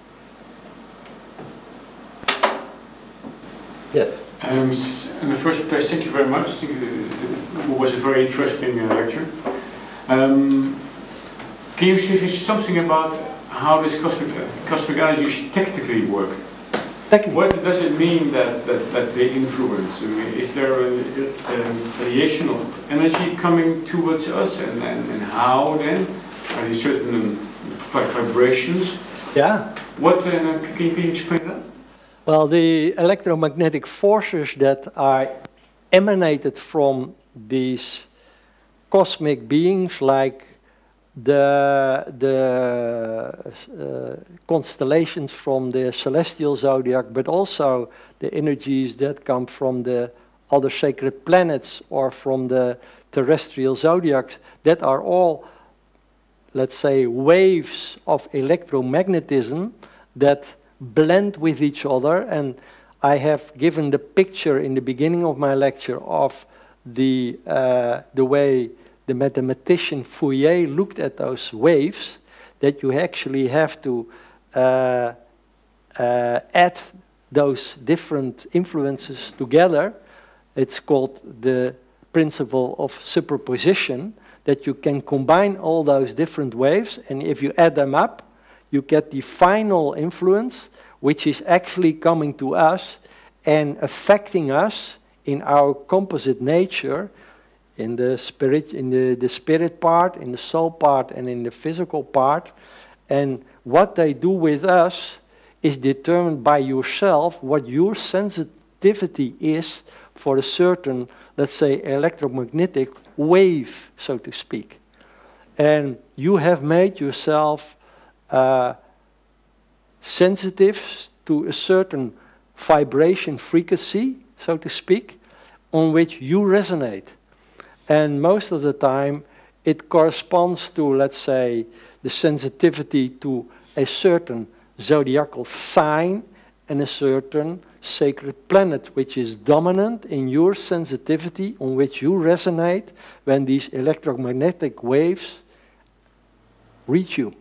Yes. Um, in the first place, thank you very much. I think it was a very interesting uh, lecture. Um, can you say something about how this cosmic, uh, cosmic energies technically work? Technically. What does it mean that, that, that they influence? I mean, is there a, a radiation of energy coming towards us, and, and, and how then? Are there certain vibrations? Yeah. What, uh, can, can you explain that? Well, the electromagnetic forces that are emanated from these cosmic beings, like the, the uh, constellations from the celestial zodiac, but also the energies that come from the other sacred planets or from the terrestrial zodiacs, that are all, let's say, waves of electromagnetism that blend with each other. And I have given the picture in the beginning of my lecture of the, uh, the way the mathematician Fourier looked at those waves, that you actually have to uh, uh, add those different influences together. It's called the principle of superposition, that you can combine all those different waves, and if you add them up, you get the final influence, which is actually coming to us and affecting us in our composite nature, in the spirit, in the, the spirit part, in the soul part, and in the physical part. And what they do with us is determined by yourself, what your sensitivity is for a certain, let's say, electromagnetic wave, so to speak. And you have made yourself uh, sensitive to a certain vibration frequency, so to speak, on which you resonate. And most of the time, it corresponds to, let's say, the sensitivity to a certain zodiacal sign and a certain sacred planet, which is dominant in your sensitivity, on which you resonate when these electromagnetic waves reach you.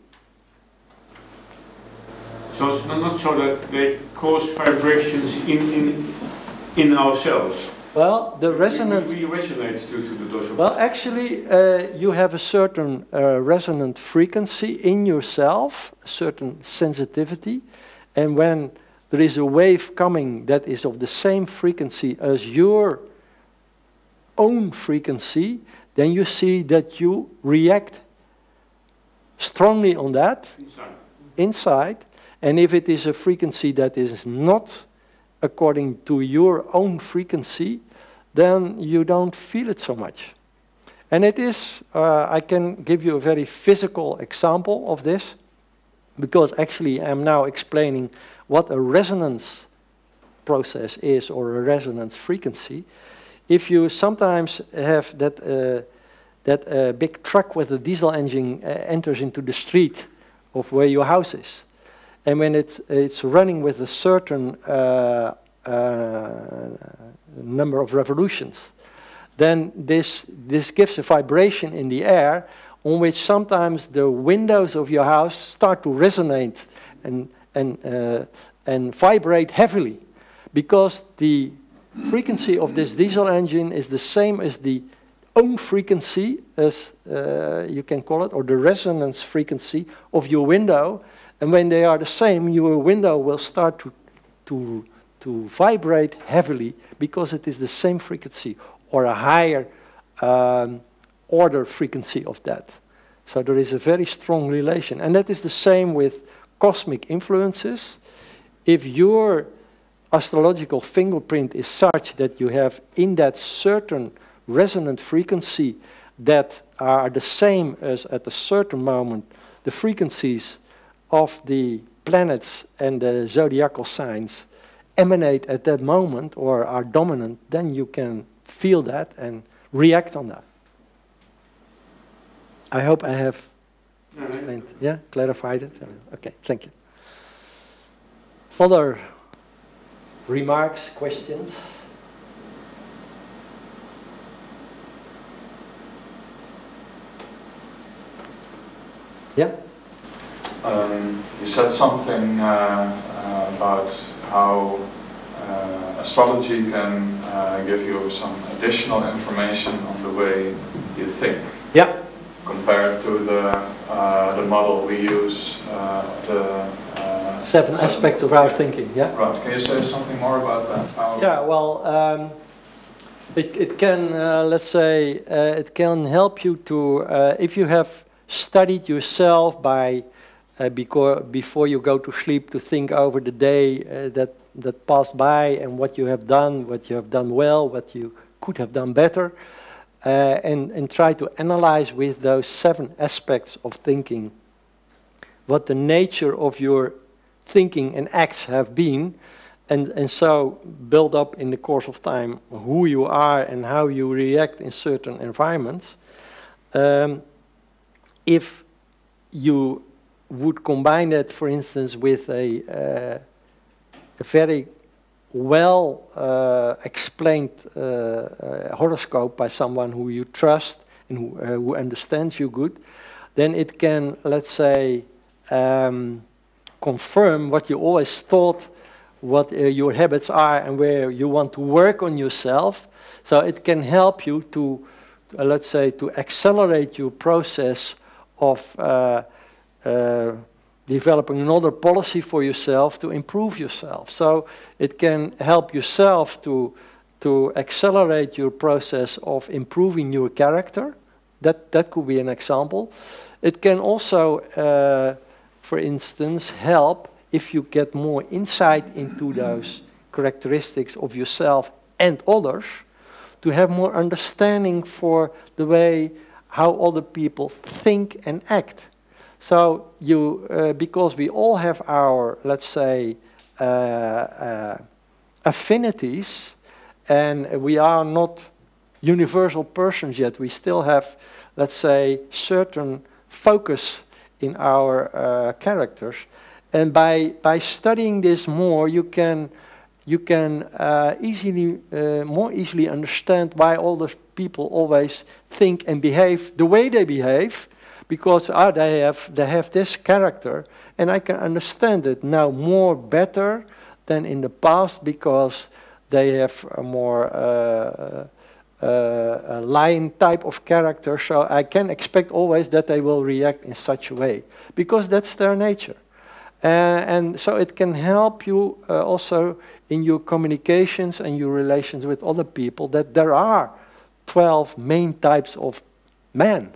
So it's not so that they cause vibrations in, in, in ourselves? Well, the resonance... We, we resonate to, to the those. Well, actually, uh, you have a certain uh, resonant frequency in yourself, a certain sensitivity, and when there is a wave coming that is of the same frequency as your own frequency, then you see that you react strongly on that inside. inside. And if it is a frequency that is not according to your own frequency, then you don't feel it so much. And it is, uh, I can give you a very physical example of this, because actually I'm now explaining what a resonance process is, or a resonance frequency. If you sometimes have that, uh, that uh, big truck with a diesel engine uh, enters into the street of where your house is, and when it's, it's running with a certain uh, uh, number of revolutions, then this, this gives a vibration in the air on which sometimes the windows of your house start to resonate and, and, uh, and vibrate heavily, because the frequency of this diesel engine is the same as the own frequency, as uh, you can call it, or the resonance frequency of your window. And when they are the same, your window will start to, to, to vibrate heavily, because it is the same frequency, or a higher um, order frequency of that. So there is a very strong relation. And that is the same with cosmic influences. If your astrological fingerprint is such that you have in that certain resonant frequency that are the same as at a certain moment the frequencies of the planets and the zodiacal signs emanate at that moment or are dominant, then you can feel that and react on that. I hope I have explained, yeah, clarified it. Okay, thank you. Other remarks, questions? Yeah? Um, you said something uh, uh, about how uh, astrology can uh, give you some additional information on the way you think. Yeah. Compared to the uh, the model we use, uh, the uh, seven, seven aspects of our thinking. Yeah. Right. Can you say something more about that? How yeah. Well, um, it it can uh, let's say uh, it can help you to uh, if you have studied yourself by uh, because before you go to sleep to think over the day uh, that that passed by and what you have done, what you have done well, what you could have done better. Uh, and, and try to analyze with those seven aspects of thinking what the nature of your thinking and acts have been, and, and so build up in the course of time who you are and how you react in certain environments. Um, if you would combine that, for instance, with a, uh, a very well uh, explained uh, uh, horoscope by someone who you trust and who, uh, who understands you good, then it can, let's say, um, confirm what you always thought, what uh, your habits are and where you want to work on yourself. So it can help you to, uh, let's say, to accelerate your process of uh, uh, developing another policy for yourself to improve yourself. So it can help yourself to, to accelerate your process of improving your character. That, that could be an example. It can also, uh, for instance, help if you get more insight into those characteristics of yourself and others, to have more understanding for the way how other people think and act. So you, uh, because we all have our, let's say, uh, uh, affinities, and we are not universal persons yet. We still have, let's say, certain focus in our uh, characters. And by, by studying this more, you can, you can uh, easily, uh, more easily understand why all those people always think and behave the way they behave, because ah, they have, they have this character, and I can understand it now more better than in the past, because they have a more uh, uh, a lion type of character, so I can expect always that they will react in such a way, because that's their nature. Uh, and so it can help you uh, also in your communications and your relations with other people, that there are twelve main types of men.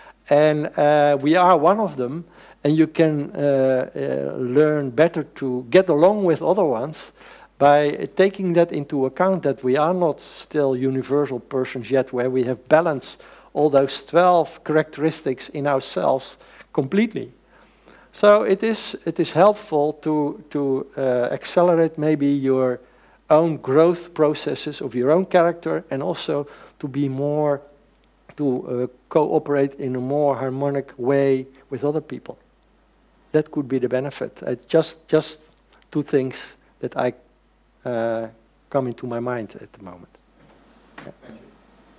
And uh, we are one of them, and you can uh, uh, learn better to get along with other ones by taking that into account, that we are not still universal persons yet, where we have balanced all those twelve characteristics in ourselves completely. So it is, it is helpful to, to uh, accelerate maybe your own growth processes of your own character, and also to be more, to uh, cooperate in a more harmonic way with other people. That could be the benefit. Uh, just, just two things that I uh, come into my mind at the moment. Yeah. Thank you.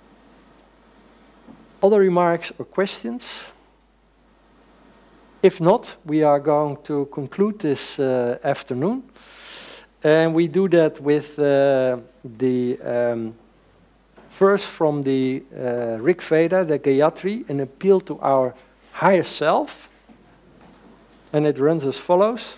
Other remarks or questions? If not, we are going to conclude this uh, afternoon. And we do that with uh, the um, verse from the uh, Rig Veda, the Gayatri, an appeal to our higher self. And it runs as follows.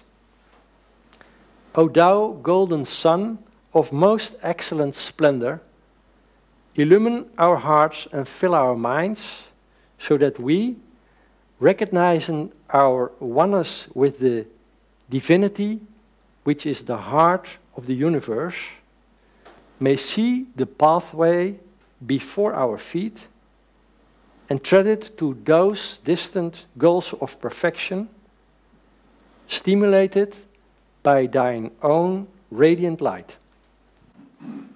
O thou golden sun of most excellent splendor, illumine our hearts and fill our minds, so that we, recognizing our oneness with the divinity, which is the heart of the universe, may see the pathway before our feet and tread it to those distant goals of perfection, stimulated by thine own radiant light.